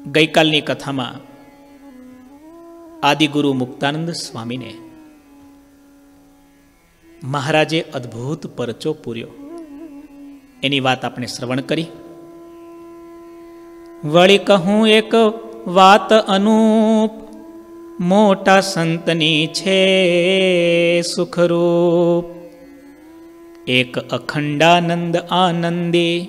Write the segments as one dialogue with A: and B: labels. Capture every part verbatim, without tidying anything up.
A: ગઈકાલની કથામાં આદિગુરુ મુક્તાનંદ સ્વામીને મહારાજે અદ્ભુત પરચો પૂર્યો એની વાત આપણે શ્રવણ કરી. વળી કહું એક વાત અનુપ, મોટા સંતની છે સુખરૂપ. એક અખંડાનંદ આનંદી,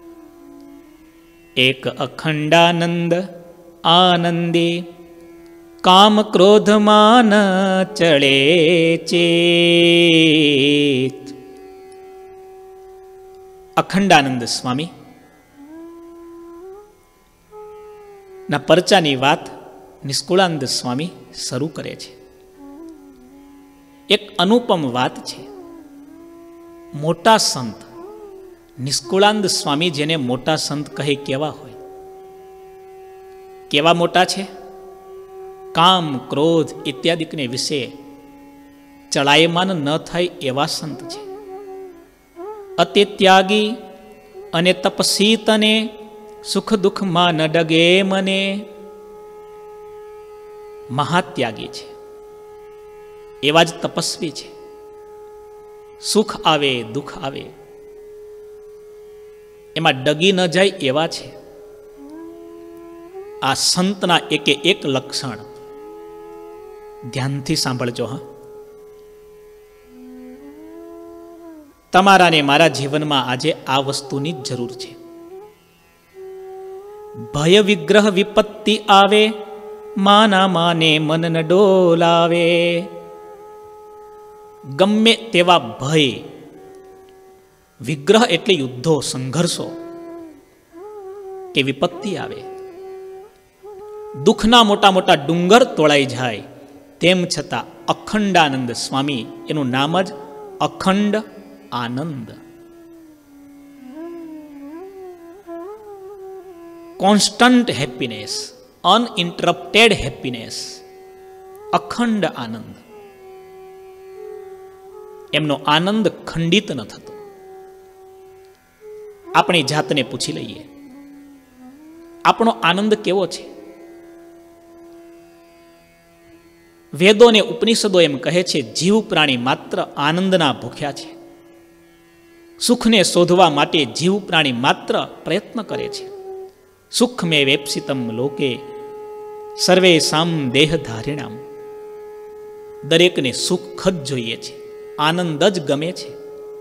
A: એક અખંડાનંદ આનંદી, કામ ક્રોધ માન ચડે ચેત. અખંડાનંદ સ્વામી ના પરચાની વાત નિષ્કુળાનંદ સ્વામી શરૂ કરે છે. એક અનુપમ વાત છે. મોટા સંત નિષ્કુળાનંદ સ્વામી જેને મોટા સંત કહે કેવા હોય? કેવા મોટા છે? કામ ક્રોધ ઇત્યાદિકને વિશે ચડાયમાન ન થાય એવા સંત છે. અતિ ત્યાગી અને તપસી તને, સુખ દુઃખમાં ન ડગે મને. મહાત્યાગી છે, એવા જ તપસ્વી છે. સુખ આવે દુઃખ આવે એમાં ડગી ન જાય એવા છે. આ સંતના એકે એક લક્ષણ ધ્યાનથી સાંભળજો. હા, તમારા ને મારા જીવનમાં આજે આ વસ્તુની જ જરૂર છે. ભય વિગ્રહ વિપત્તિ આવે, માના માને મન ન ડોલાવે. ગમે તેવા ભય, વિગ્રહ એટલે યુદ્ધો સંઘર્ષો કે વિપત્તિ આવે, દુઃખના મોટા મોટા ડુંગર તોળાઈ જાય, તેમ છતાં અખંડાનંદ સ્વામી, એનું નામ જ અખંડ આનંદ. કોન્સ્ટન્ટ હેપીનેસ, અનઇન્ટરપ્ટેડ હેપીનેસ, અખંડ આનંદ. એમનો આનંદ ખંડિત ન થતો. આપણી જાતને પૂછી લઈએ, આપણો આનંદ કેવો છે? વેદો ને ઉપનિષદો એમ કહે છે, જીવ પ્રાણી માત્ર આનંદના ભૂખ્યા છે. સુખને શોધવા માટે જીવ પ્રાણી માત્ર પ્રયત્ન કરે છે. સુખ મે વેપ્સિતમ લોકે સર્વે સામ દેહ ધારિણામ. દરેકને સુખ જ જોઈએ છે, આનંદ જ ગમે છે,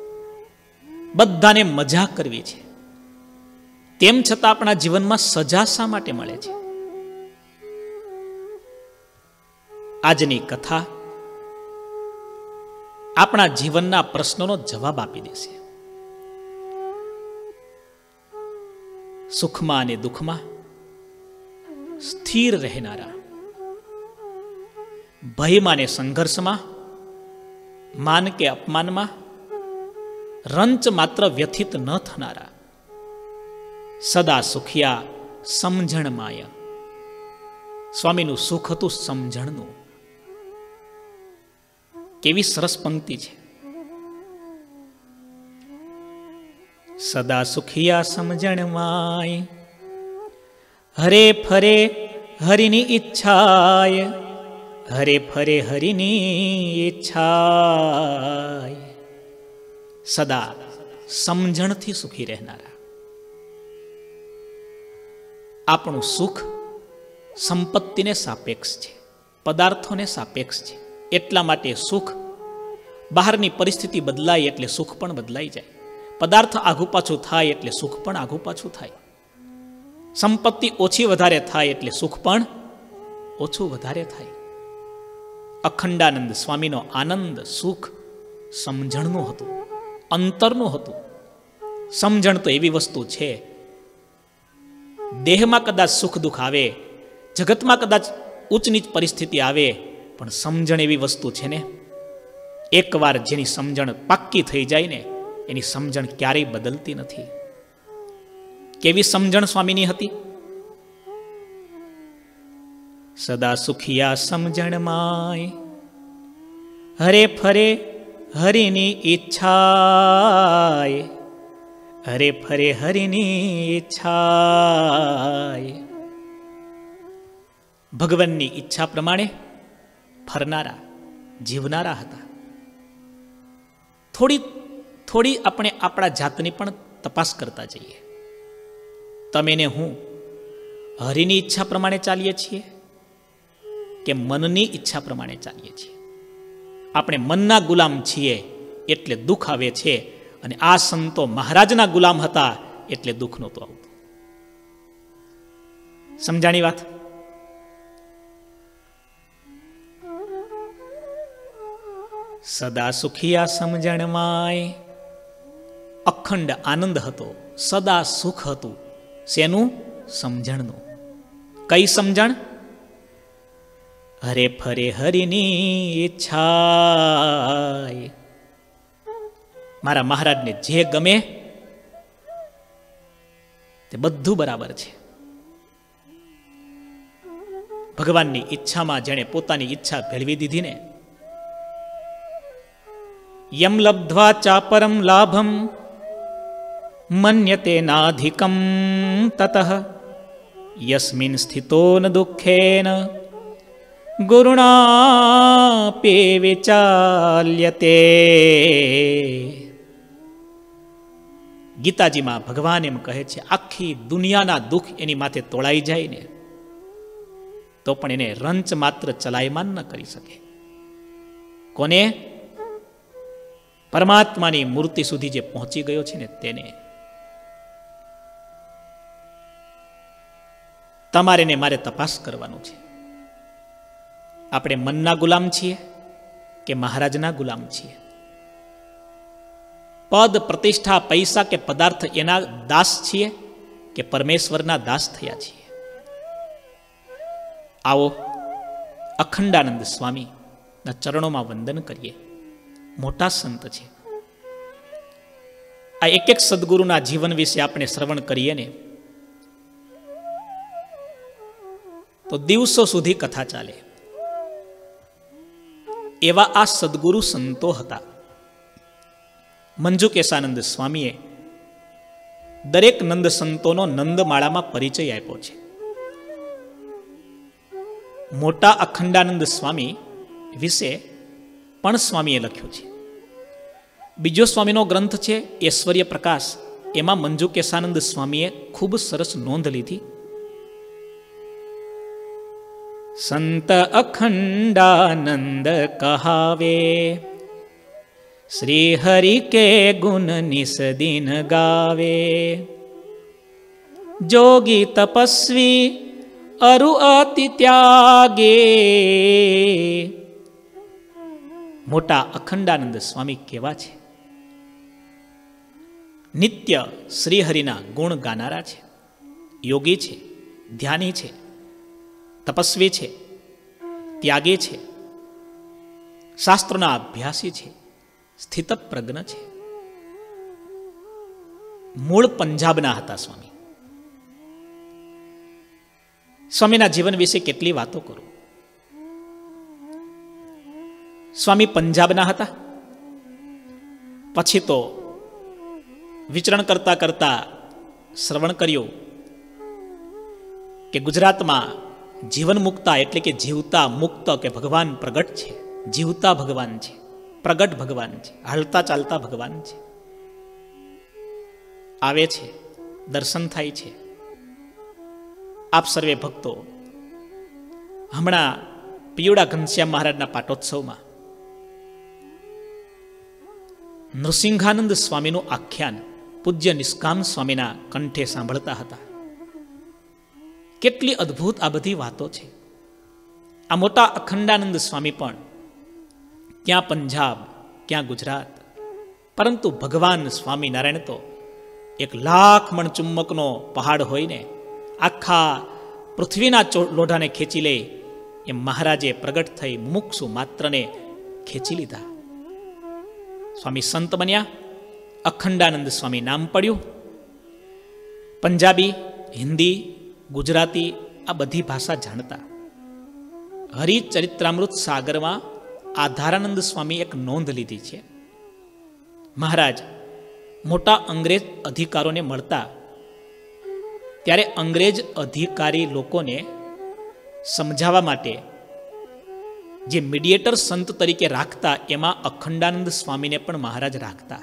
A: બધાને મજા કરવી છે. તેમ છતાં આપણા જીવનમાં સજા શા માટે મળે છે? આજની કથા આપણા જીવનના પ્રશ્નોનો જવાબ આપી દેશે. સુખમાં અને દુઃખમાં સ્થિર રહેનારા, ભયમાં ને સંઘર્ષમાં, માન કે અપમાનમાં રંચ માત્ર વ્યથિત ન થનારા, સદા સુખિયા સમજણ માયા. સ્વામીનું સુખ હતું સમજણનું. કેવી સરસ પંક્તિ છે. સદા સુખિયા સમજણ માય, હરે ફરે હરિની ઈચ્છાય, હરે ફરે હરિની ઈચ્છાય. સદા સમજણથી સુખી રહેનારા. આપણું સુખ સંપત્તિને સાપેક્ષ છે, પદાર્થોને સાપેક્ષ છે. એટલા માટે સુખ, બહારની પરિસ્થિતિ બદલાય એટલે સુખ પણ બદલાઈ જાય. પદાર્થ આઘું પાછું થાય એટલે સુખ પણ આઘું પાછું થાય. સંપત્તિ ઓછી વધારે થાય એટલે સુખ પણ ઓછું વધારે થાય. અખંડાનંદ સ્વામીનો આનંદ, સુખ સમજણનું હતું, અંતરનું હતું. સમજણ તો એવી વસ્તુ છે, દેહમાં કદાચ સુખ દુઃખ આવે, જગતમાં કદાચ ઉચ્ચ નીચ પરિસ્થિતિ આવે, પણ સમજણ એવી વસ્તુ છે ને, એકવાર જેની સમજણ પાક્કી થઈ જાય ને, એની સમજણ ક્યારેય બદલતી નથી. કેવી સમજણ સ્વામીની હતી? સદા સુખિયા સમજણ માય, હરે ફરે હરિની ઈચ્છાય, હરે ફરે હરિની ઈચ્છાય. ભગવાનની ઈચ્છા પ્રમાણે ફરનારા, જીવનારા હતા. થોડી થોડી આપણે આપણા જાતની પણ તપાસ કરતા જઈએ. તમે ને હું હરિની ઈચ્છા પ્રમાણે ચાલીએ છીએ કે મનની ઈચ્છા પ્રમાણે ચાલીએ છીએ? આપણે મનના ગુલામ છીએ એટલે દુઃખ આવે છે, અને આ સંતો મહારાજના ગુલામ હતા એટલે દુઃખ નહોતું આવતું. સમજાણી વાત? સદા સુખિયા સમજણમાંય અખંડ આનંદ હતો, સદા સુખ હતું. શેનું? સમજણનું. કઈ સમજણ? હરે ફરે હરિની ઈચ્છા. મારા મહારાજને જે ગમે તે બધું બરાબર છે. ભગવાનની ઈચ્છામાં જેણે પોતાની ઈચ્છા ભેળવી દીધી ને, યમ લબ્ધ્વા ચાપરમ લાભમ મન્યતે નાધિકમ તતઃ યસ્મિન સ્થિતો ન દુઃખેન ગુરુણાપે વિચાલ્યતે. ગીતાજીમાં ભગવાન એમ કહે છે, આખી દુનિયાના દુઃખ એની માથે તોળાઈ જાય ને તો પણ એને રંચ માત્ર ચલાયમાન ન કરી શકે. કોને? પરમાત્માની મૂર્તિ સુધી જે પહોંચી ગયો છે ને તેને. તમારે ને મારે તપાસ કરવાનું છે. આપણે મનના ગુલામ છીએ કે મહારાજના ગુલામ છીએ? પદ, પ્રતિષ્ઠા, પૈસા કે પદાર્થ એના દાસ છીએ કે પરમેશ્વરના દાસ થયા છીએ? આવો અખંડાનંદ સ્વામીના ચરણોમાં વંદન કરીએ. મોટા સંત છે. આ એક એક સદગુરુના જીવન વિશે આપણે શ્રવણ કરીએ ને તો દિવસો સુધી કથા ચાલે. એવા આ સદગુરુ સંતો હતા. મંજુકેશાનંદ સ્વામીએ દરેક નંદ સંતોનો નંદમાળામાં પરિચય આપ્યો છે. મોટા અખંડાનંદ સ્વામી વિશે પણ સ્વામીએ લખ્યું છે. બીજો સ્વામીનો ગ્રંથ છે ઐશ્વર્ય પ્રકાશ. એમાં મંજુકેશાનંદ સ્વામીએ ખૂબ સરસ નોંધ લીધી. સંત અખંડાનંદ કહાવે શ્રી હરિ કે ગુણ નિસ દિન ગાવે. જોગી તપસ્વી અરુ અતિ ત્યાગે. મોટા અખંડાનંદ સ્વામી કેવા છે? નિત્ય શ્રીહરિના ગુણ ગાનારા છે, યોગી છે, ધ્યાની છે, તપસ્વી છે, ત્યાગી છે, શાસ્ત્રોના અભ્યાસી છે, સ્થિતપ્રજ્ઞ છે. મૂળ પંજાબના હતા સ્વામી. સ્વામીના જીવન વિશે કેટલી વાતો કરું. સ્વામી પંજાબના હતા. પછી તો વિચરણ કરતા કરતા શ્રવણ કર્યું કે ગુજરાતમાં જીવન મુક્તા એટલે કે જીવતા મુક્ત કે ભગવાન પ્રગટ છે. જીવતા ભગવાન છે, પ્રગટ ભગવાન છે, હાલતા ચાલતા ભગવાન છે. આવે છે, દર્શન થાય છે. આપ સર્વે ભક્તો હમણાં પિયુડા ઘનશ્યામ મહારાજના પાટોત્સવમાં નૃસિંહાનંદ સ્વામીનું આખ્યાન પૂજ્ય નિષ્કામ સ્વામીના કંઠે સાંભળતા હતા. કેટલી અદ્ભુત આ બધી વાતો છે. આ મોટા અખંડાનંદ સ્વામી પણ ક્યાં પંજાબ, ક્યાં ગુજરાત, પરંતુ ભગવાન સ્વામિનારાયણ તો એક લાખ મણ ચુંબકનો પહાડ હોય ને આખા પૃથ્વીના લોઢાને ખેંચી લે એમ મહારાજે પ્રગટ થઈ મુમુક્ષુ માત્રને ખેંચી લીધા. સ્વામી સંત બન્યા. અખંડાનંદ સ્વામી નામ પડ્યું. પંજાબી, હિન્દી, ગુજરાતી આ બધી ભાષા જાણતા. હરિચરિત્રામૃત સાગરમાં આધારાનંદ સ્વામી એક નોંધ લીધી છે. મહારાજ મોટા અંગ્રેજ અધિકારોને મળતા ત્યારે અંગ્રેજ અધિકારી લોકોને સમજાવવા માટે જે મીડિયેટર સંત તરીકે રાખતા એમાં અખંડાનંદ સ્વામીને પણ મહારાજ રાખતા.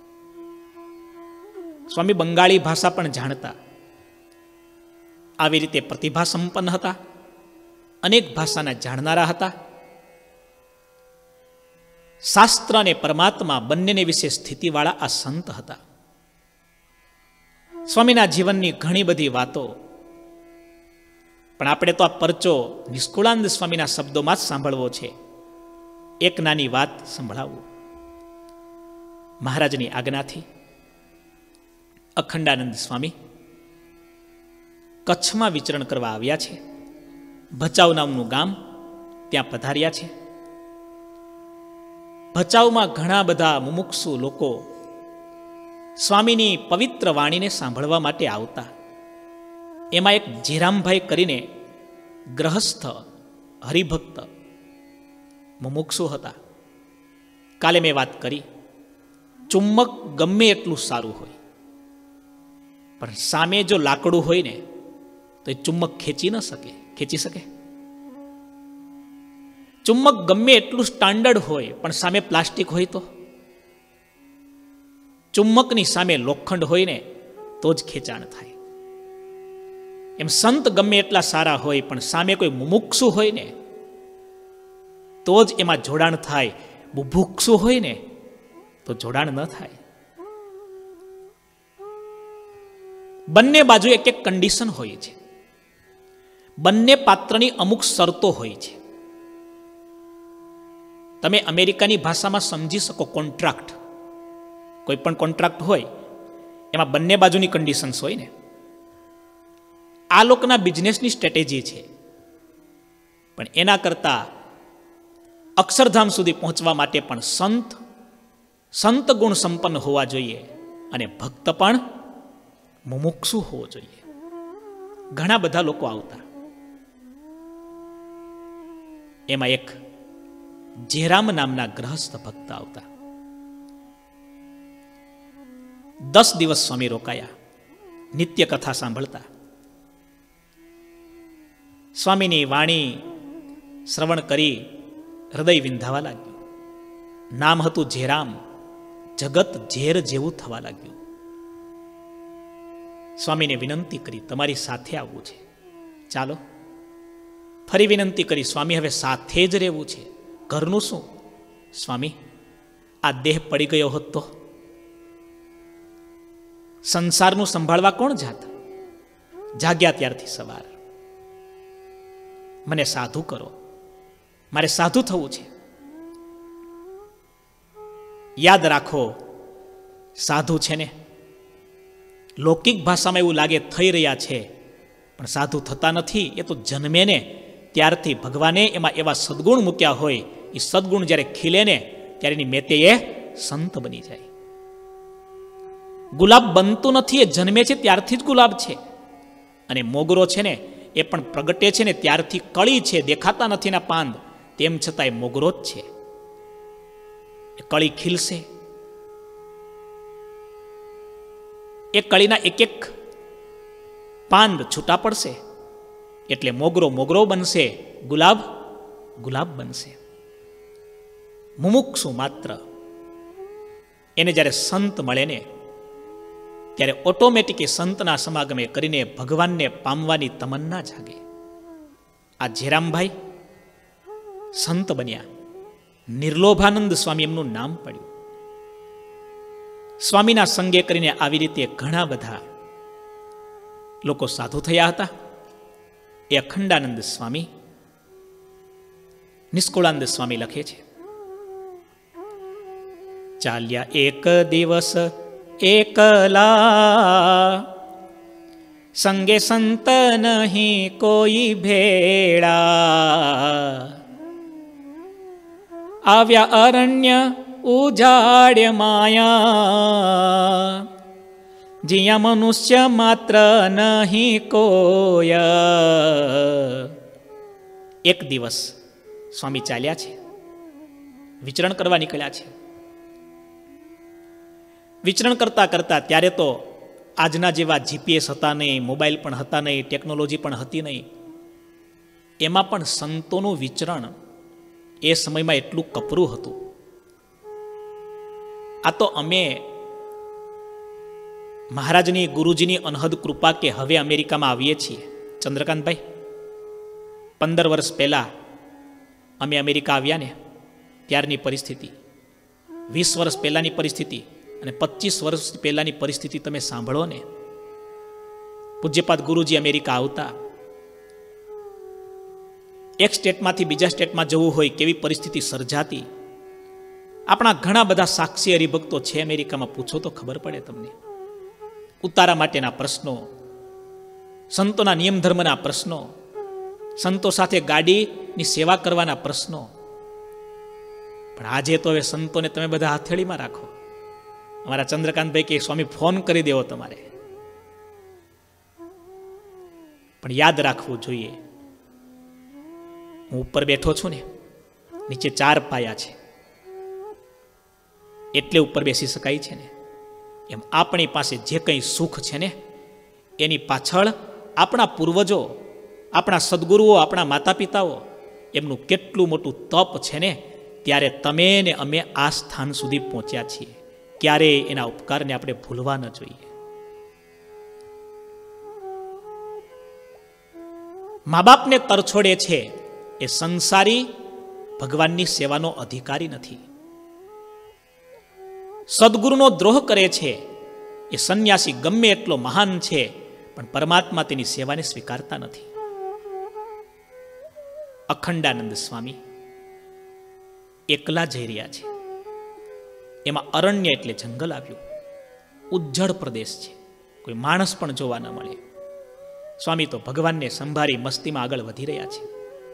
A: સ્વામી બંગાળી ભાષા પણ જાણતા. આવી રીતે પ્રતિભા સંપન્ન હતા, અનેક ભાષાના જાણનારા હતા. શાસ્ત્ર અને પરમાત્મા બંનેને વિશે સ્થિતિવાળા આ સંત હતા. સ્વામીના જીવનની ઘણી બધી વાતો, પણ આપણે તો આ પરચો નિષ્કુળાનંદ સ્વામીના શબ્દોમાં જ સાંભળવો છે. એક નાની વાત સંભળાવું. મહારાજની આજ્ઞાથી અખંડાનંદ સ્વામી કચ્છમાં વિચરણ કરવા આવ્યા છે. ભચાઉ નામનું ગામ, ત્યાં પધાર્યા છે. ભચાઉમાં ઘણા બધા મુમુક્ષુ લોકો સ્વામીની પવિત્ર વાણીને સાંભળવા માટે આવતા. એમાં એક જીરામભાઈ કરીને ગ્રહસ્થ હરિભક્ત મુમુક્ષુ હતા. કાલે મેં વાત કરી, ચુંબક ગમે એટલું સારું હોય, પણ સામે જો લાકડું હોય ને તો એ ચુંબક ખેંચી ન શકે. ખેંચી શકે? ચુંબક ગમે એટલું સ્ટાન્ડર્ડ હોય, પણ સામે પ્લાસ્ટિક હોય તો? ચુંબકની સામે લોખંડ હોય ને તો જ ખેંચાણ થાય. એમ સંત ગમે એટલા સારા હોય, પણ સામે કોઈ મુમુક્ષુ હોય ને તો જ એમાં જોડાણ થાય. બુભુક્ષુ હોય ને તો જોડાણ ન થાય. બંને બાજુ એક એક કન્ડિશન હોય છે. બંને પાત્રની અમુક શરતો હોય છે. તમે અમેરિકાની ભાષામાં સમજી શકો કોન્ટ્રાક્ટ. કોઈ પણ કોન્ટ્રાક્ટ હોય એમાં બંને બાજુની કન્ડિશન્સ હોય ને. આ લોકોના બિઝનેસની સ્ટ્રેટેજી છે. પણ એના કરતા અક્ષરધામ સુધી પહોંચવા માટે પણ સંત સંત ગુણ સંપન્ન હોવા જોઈએ, અને ભક્ત પણ મુમુક્ષુ હોવો જોઈએ. ઘણા બધા લોકો આવતા. એમાં એક જેરામ નામના ગ્રહસ્થ ભક્ત આવતા. દસ દિવસ સ્વામી રોકાયા, નિત્ય કથા સાંભળતા. સ્વામીની વાણી શ્રવણ કરી હૃદય વિંધાવા લાગ્યું. નામ હતું જેરામ. જગત ઝેર જેવું થવા લાગ્યું. સ્વામીને વિનંતી કરી, તમારી સાથે આવવું છે, ચાલો. ફરી વિનંતી કરી, સ્વામી હવે સાથે જ રહેવું છે. ઘરનું શું? સ્વામી, આ દેહ પડી ગયો હોત તો સંસારનું સંભાળવા કોણ જાત? જાગ્યા ત્યારથી સવાર, મને સાધુ કરો, મારે સાધુ થવું છે. યાદ રાખો, સાધુ છે ને લૌકિક ભાષામાં એવું લાગે થઈ રહ્યા છે, પણ સાધુ થતા નથી. એ તો જન્મે ને ત્યારથી ભગવાને એમાં એવા સદગુણ મૂક્યા હોય, એ સદગુણ જ્યારે ખીલે ને ત્યારે એની મેતે એ સંત બની જાય. ગુલાબ બનતું નથી, એ જન્મે છે ત્યારથી જ ગુલાબ છે. અને મોગરો છે ને એ પણ પ્રગટે છે ને ત્યારથી કળી છે, દેખાતા નથી ના પાંદ, તેમ છતાં એ મોગરો જ છે. એ કળી ખીલશે, એ કળીના એક એક પાંદ છૂટા પડશે, એટલે મોગરો મોગરો બનશે, ગુલાબ ગુલાબ બનશે. મુમુક્ષુ માત્ર એને જ્યારે સંત મળે ને ત્યારે ઓટોમેટિક એ સંતના સમાગમે કરીને ભગવાનને પામવાની તમન્ના જાગે. આ જેરામભાઈ સંત બન્યા. નિર્લોભાનંદ સ્વામી એમનું નામ પડ્યું. સ્વામીના સંગે કરીને આવી રીતે ઘણા બધા લોકો સાધુ થયા હતા. એ અખંડાનંદ સ્વામી, નિષ્કુળાનંદ સ્વામી લખે છે, ચાલ્યા એક દિવસ એકલા, સંગે સંત નહીં કોઈ ભેળા, આવ્યા અરણ્ય ઉજાડ્ય માયા, જ્યાં મનુષ્ય માત્ર નહીં કોય. એક દિવસ સ્વામી ચાલ્યા છે, વિચરણ કરવા નીકળ્યા છે. વિચરણ કરતા કરતા, ત્યારે તો આજના જેવા જીપીએસ હતા નહીં, મોબાઈલ પણ હતા નહીં, ટેકનોલોજી પણ હતી નહીં. એમાં પણ સંતોનું વિચરણ એ સમયમાં એટલું કપરું હતું. આ તો અમે મહારાજની ગુરુજીની અનહદ કૃપા કે હવે અમેરિકામાં આવીએ છીએ. ચંદ્રકાંતભાઈ, પંદર વર્ષ પહેલા અમે અમેરિકા આવ્યા ને ત્યારની પરિસ્થિતિ, વીસ વર્ષ પહેલાની પરિસ્થિતિ અને પચીસ વર્ષ પહેલાની પરિસ્થિતિ તમે સાંભળો ને. પૂજ્યપાદ ગુરુજી અમેરિકા આવતા, એક સ્ટેટમાંથી બીજા સ્ટેટમાં જવું હોય કેવી પરિસ્થિતિ સર્જાતી. આપણા ઘણા બધા સાક્ષી હરિભક્તો છે અમેરિકામાં, પૂછો તો ખબર પડે તમને. ઉતારા માટેના પ્રશ્નો, સંતોના નિયમ ધર્મના પ્રશ્નો, સંતો સાથે ગાડીની સેવા કરવાના પ્રશ્નો. પણ આજે તો હવે સંતોને તમે બધા હથેળીમાં રાખો. અમારા ચંદ્રકાંતભાઈ કે સ્વામી ફોન કરી દેવો તમારે. પણ યાદ રાખવું જોઈએ, હું ઉપર બેઠો છું ને, નીચે ચાર પાયા છે એટલે ઉપર બેસી શકાય છે ને. એમ આપણી પાસે જે કંઈ સુખ છે ને એની પાછળ આપણા પૂર્વજો, આપણા સદગુરુઓ, આપણા માતા પિતાઓ એમનું કેટલું મોટું તપ છે ને, ત્યારે તમે ને અમે આ સ્થાન સુધી પહોંચ્યા છીએ. ક્યારેય એના ઉપકારને આપણે ભૂલવા ન જોઈએ. મા બાપને તરછોડે છે એ સંસારી ભગવાનની સેવાનો અધિકારી નથી. સદગુરુનો દ્રોહ કરે છે એ સંન્યાસી ગમે એટલો મહાન છે પણ પરમાત્મા તેની સેવાને સ્વીકારતા નથી. અખંડાનંદ સ્વામી એકલા જઈ રહ્યા છે. એમાં અરણ્ય એટલે જંગલ આવ્યું. ઉજ્જડ પ્રદેશ છે, કોઈ માણસ પણ જોવા ન મળે. સ્વામી તો ભગવાનને સંભાળી મસ્તીમાં આગળ વધી રહ્યા છે.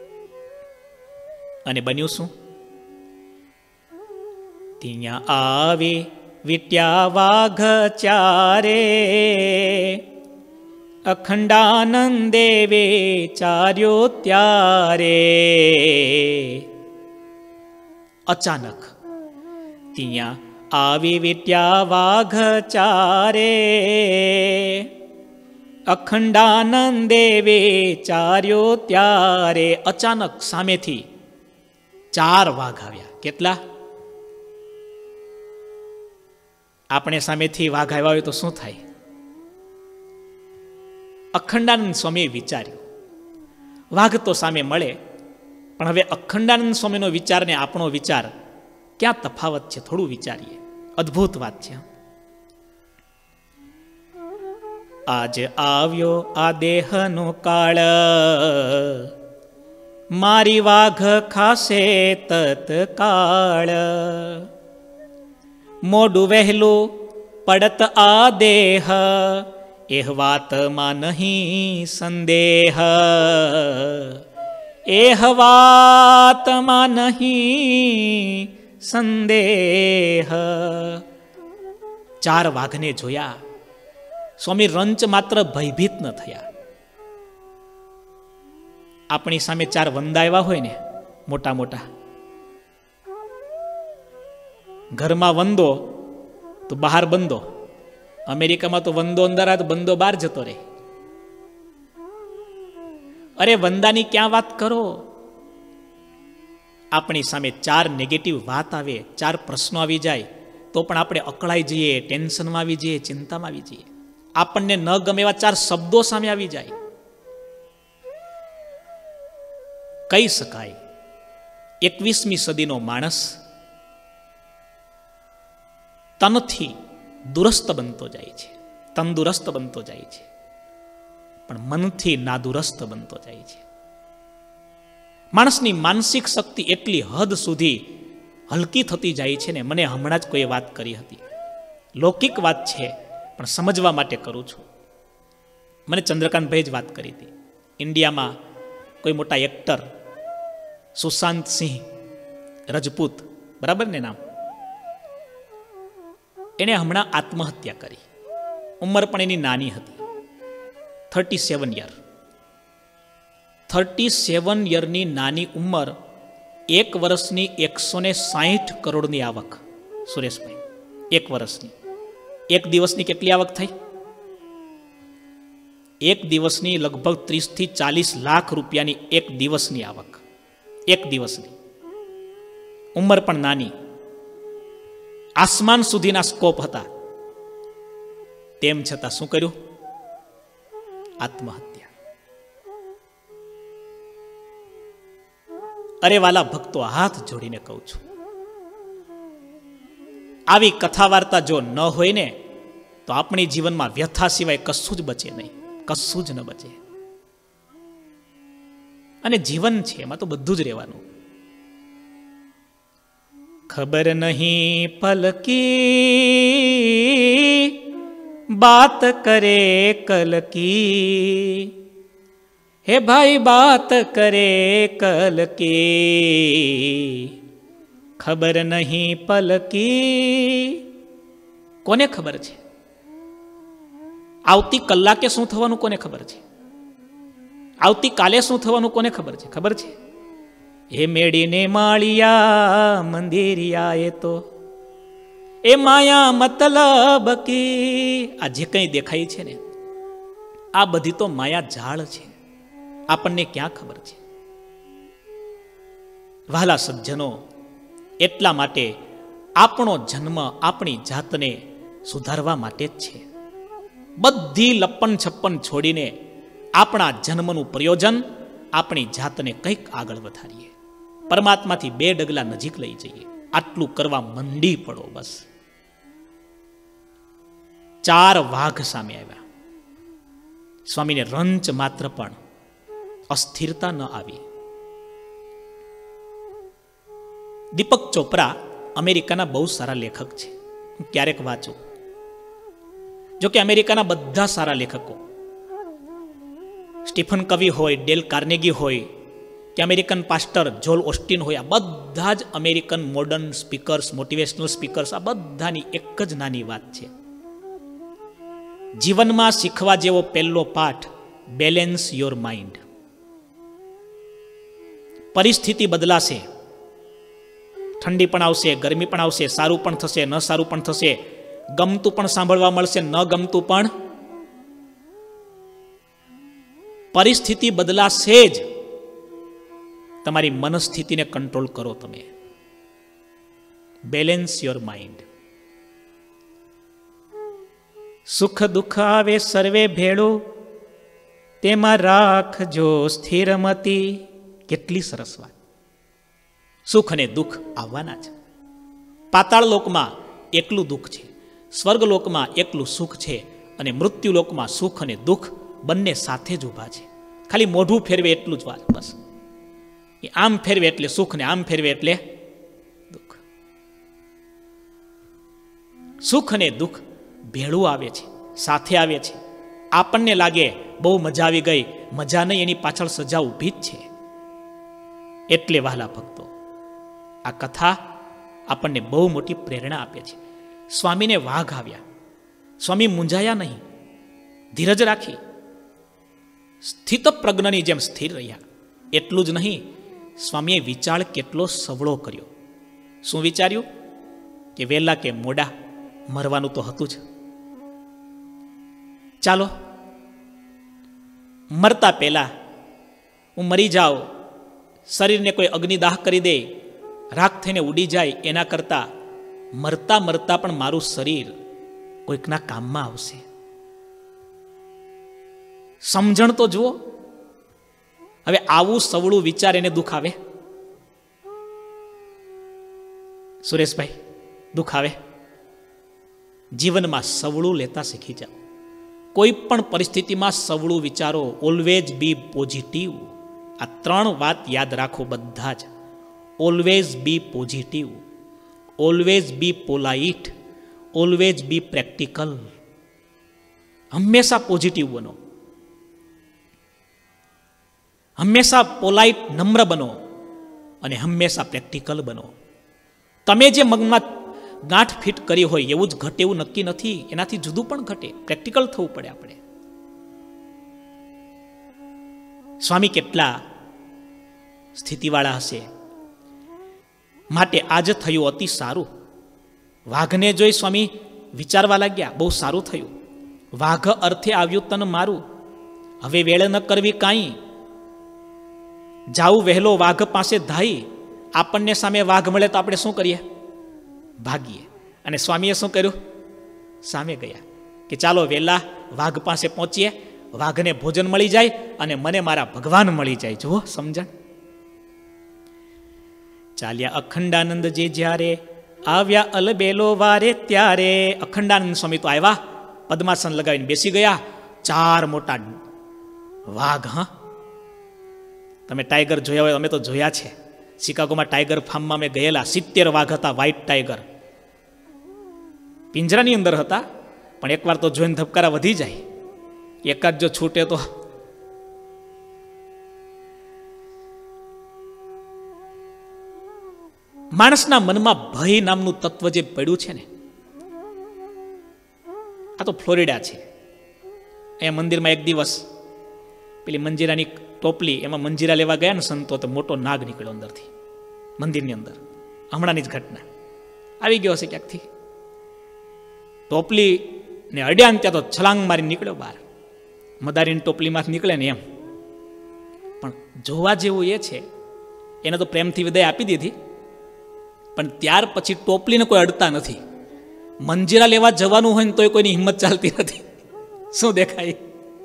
A: અને બન્યું શું? ત્યાં આવે વિટ્યા વાઘ ચારે, અખંડાનંદ દેવે ચાર્યો ત્યારે. અચાનક ત્યાં આવી વિટ્યા વાઘ ચારે, અખંડાનંદ દેવે ચાર્યો ત્યારે. અચાનક સામેથી ચાર વાઘ આવ્યા. કેટલા? આપણે સામેથી વાઘ આવ્યા હોય તો શું થાય? અખંડાનંદ સ્વામીએ વિચાર્યું, વાઘ તો સામે મળે, પણ હવે અખંડાનંદ સ્વામીનો વિચાર ને આપણો વિચાર ક્યાં તફાવત છે? થોડું વિચારીએ. અદ્ભુત વાત છે. આજ આવ્યો આ દેહનો કાળ, મારી વાઘ ખાશે તત્કાળ. મોડું વહેલું પડત આ દેહ, એહ વાતમાં નહીં સંદેહ. એહ વાતમાં નહીં સંદેહ. ચાર વાઘને જોયા. સ્વામી રંચ માત્ર ભયભીત ન થયા. આપણી સામે ચાર વંદા આવ્યા હોય ને, મોટા મોટા, ઘરમાં વંદો તો બહાર બંદો. અમેરિકામાં તો વંદો અંદર આવે તો બંદો બહાર જતો રહે. અરે વંદાની ક્યાં વાત કરો? આપણી સામે ચાર નેગેટિવ વાત આવે, ચાર પ્રશ્નો આવી જાય તો પણ આપણે અકળાઈ જઈએ, ટેન્શનમાં આવી જઈએ, ચિંતામાં આવી જઈએ. આપણને ન ગમે એવા ચાર શબ્દો સામે આવી જાય. કહી શકાય એકવીસમી સદીનો માણસ તનથી દુરસ્ત બનતો જાય છે, તંદુરસ્ત બનતો જાય છે, પણ મનથી નાદુરસ્ત બનતો જાય છે. માણસની માનસિક શક્તિ એટલી હદ સુધી હલકી થતી જાય છે ને. મને હમણાં જ કોઈ વાત કરી હતી, લૌકિક વાત છે પણ સમજવા માટે કરું છું. મને ચંદ્રકાંતભાઈ જ વાત કરી હતી. ઇન્ડિયામાં કોઈ મોટા એક્ટર સુશાંત સિંહ રજપૂત, બરાબર ને નામ, એણે હમણાં આત્મહત્યા કરી. ઉંમર પણ એની નાની હતી, thirty seven year. Thirty seven યરની નાની ઉંમર, એક વર્ષની એકસો ને સાહીઠ કરોડની આવક. સુરેશભાઈ, એક વર્ષની, એક દિવસની કેટલી આવક થઈ? એક દિવસની લગભગ ત્રીસ થી ચાલીસ લાખ રૂપિયાની એક દિવસની આવક, એક દિવસની. ઉંમર પણ નાની, આસમાન સુધીના સ્કોપ હતા. તેમ છતાં શું કર્યું? આત્મહત્યા. અરે વાલા ભક્તો, હાથ જોડીને કહું છું, આવી કથા વાર્તા જો ન હોય ને તો આપણી જીવનમાં વ્યથા સિવાય કશું જ બચે નહીં, કશું જ ન બચે. અને જીવન છે એમાં તો બધું જ રહેવાનું. ખબર નહીં પલકી બાત કરે કલ કી, હે ભાઈ બાત કરે કલ કી, ખબર નહીં પલકી. કોને ખબર છે? આવતી કલાકે શું થવાનું કોને ખબર છે? આવતીકાલે શું થવાનું કોને ખબર છે? ખબર છે? એ મેળીને માળિયા મંદિરિયા એ તો એ માયા મતલબ કી. આ જે કંઈ દેખાય છે ને, આ બધી તો માયા જાળ છે. આપણને ક્યાં ખબર છે? વહાલા સજ્જનો, એટલા માટે આપણો જન્મ આપણી જાતને સુધારવા માટે જ છે. બધી લપન છપ્પન છોડીને આપણા જન્મનું પ્રયોજન આપણી જાતને કંઈક આગળ વધારીએ, પરમાત્માથી બે ડગલા નજીક લઈ જઈએ. આટલું કરવા મંડી પડો બસ. ચાર વાઘ સામે આવ્યા. સ્વામીને રંચ માત્ર પણ અસ્થિરતા ન આવી. દીપક ચોપરા અમેરિકાના બહુ સારા લેખક છે. હું ક્યારેક વાંચું. જો કે અમેરિકાના બધા સારા લેખકો, સ્ટીફન કવી હોય, ડેલ કાર્નેગી હોય કે અમેરિકન પાસ્ટર જોલ ઓસ્ટિન હોય, આ બધા જ American modern speakers, motivational speakers, આ બધાની એક જ નાની વાત છે. જીવનમાં શીખવા જેવો પહેલો પાઠ, બેલેન્સ યોર માઇન્ડ. પરિસ્થિતિ બદલાશે, ઠંડી પણ આવશે, ગરમી પણ આવશે, સારું પણ થશે, ન સારું પણ થશે, ગમતું પણ સાંભળવા મળશે, ન ગમતું પણ. પરિસ્થિતિ બદલાશે જ. તમારી મનસ્થિતિને કંટ્રોલ કરો તમે. Balance your mind. સુખ દુઃખ આવે સર્વે ભેળું, તેમાં રાખજો સ્થિરમતી. કેટલી સરસ વાત. સુખ અને દુઃખ આવવાના છે. પાતાળ લોકમાં એકલું દુઃખ છે, સ્વર્ગલોકમાં એકલું સુખ છે, અને મૃત્યુલોકમાં સુખ અને દુઃખ બંને સાથે જ ઊભા છે. ખાલી મોઢું ફેરવે એટલું જ વાત બસ. એ આમ ફેરવે એટલે સુખ ને આમ ફેરવે એટલે દુઃખ. સુખ અને દુઃખ ભેળું આવે છે, સાથે આવે છે. આપણને લાગે બહુ મજા આવી ગઈ, મજા નહીં, એની પાછળ સજા ઊભી જ છે. એટલે વહાલા ભક્તો, આ કથા આપણને બહુ મોટી પ્રેરણા આપે છે. સ્વામીને વાઘ આવ્યા, સ્વામી મૂંઝાયા નહીં, ધીરજ રાખી, સ્થિત પ્રજ્ઞની જેમ સ્થિર રહ્યા. એટલું જ નહીં, સ્વામીએ વિચાર કેટલો સવળો કર્યો. શું વિચાર્યું? કે વહેલા કે મોડા મરવાનું તો હતું જ. ચાલો, મરતા પહેલા હું મરી જાઉં, શરીરને કોઈ અગ્નિદાહ કરી દે, રાખ થઈને ઉડી જાય, એના કરતા મરતા મરતા પણ મારું શરીર કોઈકના કામમાં આવશે. સમજણ તો જુઓ. હવે આવું સવળું વિચાર એને દુઃખ આવે? સુરેશભાઈ, દુઃખ આવે? જીવનમાં સવળું લેતા શીખી જાઓ. કોઈ પણ પરિસ્થિતિમાં સવળું વિચારો. Always be positive. આ ત્રણ વાત યાદ રાખો બધા જ. Always be positive, always be polite, always be practical. હંમેશા પોઝિટિવ બનો, હંમેશા પોલાઇટ નમ્ર બનો, અને હંમેશા પ્રેક્ટિકલ બનો. તમે જે મગમાં ગાંઠ ફિટ કરી હોય એવું જ ઘટે એવું નક્કી નથી. એનાથી જુદું પણ ઘટે. પ્રેક્ટિકલ થવું પડે આપણે. સ્વામી કેટલા સ્થિતિવાળા હશે. માટે આજ થયું અતિ સારું. વાઘને જોઈ સ્વામી વિચારવા લાગ્યા, બહુ સારું થયું. વાઘ અર્થે આવ્યું તન મારું, હવે વેળ ન કરવી કાંઈ, જાવું વહેલો વાઘ પાસે ધાઈ. આપણને સામે વાઘ મળે તો આપણે શું કરીએ? ભાગીએ. અને સ્વામીએ શું કર્યું? સામે ગયા કે ચાલો વહેલા વાઘ પાસે પહોંચીએ, વાઘને ભોજન મળી જાય અને મને મારા ભગવાન મળી જાય. જુઓ સમજણ. ચાલ્યા અખંડાનંદજી જ્યારે આવ્યા અલબેલો વારે ત્યારે. અખંડાનંદ સ્વામી તો આવ્યા, પદ્માસન લગાવીને બેસી ગયા. ચાર મોટા વાઘ. હા, તમે ટાઈગર જોયા હોય, અમે તો જોયા છે. શિકાગોમાં ટાઈગર ફાર્મમાં અમે ગયેલા. સિત્તેર વાઘ હતા, વ્હાઇટ ટાઈગર. પિંજરાની અંદર હતા, પણ એકવાર તો જોઈને ધબકારા વધી જાય. એકાદ જો છૂટે તો. માણસના મનમાં ભય નામનું તત્વ જે પડ્યું છે ને, આ તો ફ્લોરિડા છે. અહીંયા મંદિરમાં એક દિવસ પેલી મંજીરાની ટોપલી, એમાં મંજીરા લેવા ગયા ને સંતો, તો મોટો નાગ નીકળ્યો અંદરથી, મંદિરની અંદર. હમણાંની જ ઘટના. આવી ગયો હશે ક્યાંકથી. ટોપલી ને અડ્યા ને ત્યાં તો છલાંગ મારી નીકળ્યો બહાર. મદારીની ટોપલીમાંથી નીકળે ને એમ. પણ જોવા જેવું એ છે, એને તો પ્રેમથી વિદાય આપી દીધી, પણ ત્યાર પછી ટોપલીને કોઈ અડતા નથી. મંજીરા લેવા જવાનું હોય ને તોય કોઈની હિંમત ચાલતી નથી. શું દેખાય?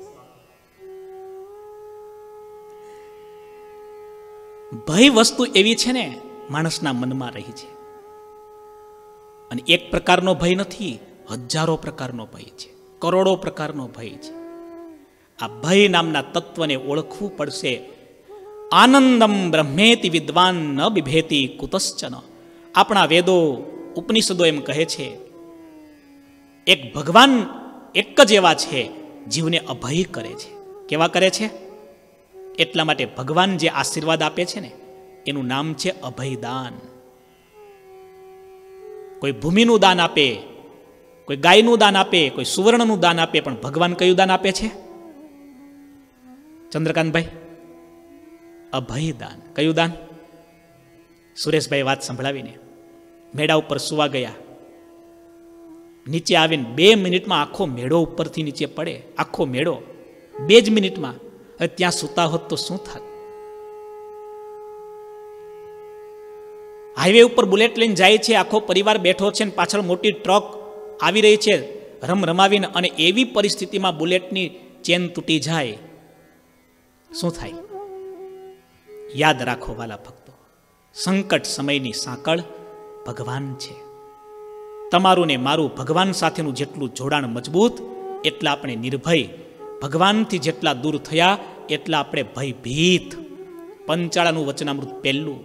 A: ભય વસ્તુ એવી છે ને, માણસના મનમાં રહી છે. અને એક પ્રકારનો ભય નથી, હજારો પ્રકારનો ભય છે, કરોડો પ્રકારનો ભય છે. આ ભય નામના તત્વને ઓળખવું પડશે. આનંદમ બ્રહ્મેતિ વિદ્વાન ન બિભેતિ કુતશ્ચન. આપણા વેદો ઉપનિષદો એમ કહે છે, એક ભગવાન એક જ એવા છે, જીવને અભય કરે છે. કેવા કરે છે? એટલા માટે ભગવાન જે આશીર્વાદ આપે છે ને, એનું નામ છે અભયદાન. કોઈ ભૂમિનું દાન આપે, કોઈ ગાયનું દાન આપે, કોઈ સુવર્ણનું દાન આપે, પણ ભગવાન કયું દાન આપે છે? ચંદ્રકાંતભાઈ, અભયદાન. કયું દાન? સુરેશભાઈ વાત સંભળાવીને મેળા ઉપર સુવા ગયા. નીચે આવીને બે મિનિટમાં આખો મેળો ઉપરથી નીચે પડે. આખો મેળો બે જ મિનિટમાં. હવે ત્યાં સુતા હોત તો શું થાત? હાઈવે ઉપર બુલેટ લઈને જાય છે, આખો પરિવાર બેઠો છે, પાછળ મોટી ટ્રક આવી રહી છે રમ રમાવીને, અને એવી પરિસ્થિતિમાં બુલેટની ચેન તૂટી જાય, શું થાય? યાદ રાખો વાલા ભક્તો, સંકટ સમયની સાંકળ ભગવાન છે. તમારું ને મારું ભગવાન સાથેનું જેટલું જોડાણ મજબૂત, એટલા આપણે નિર્ભય. ભગવાનથી જેટલા દૂર થયા એટલા આપણે ભયભીત. પંચાળાનું વચનામૃત પહેલું.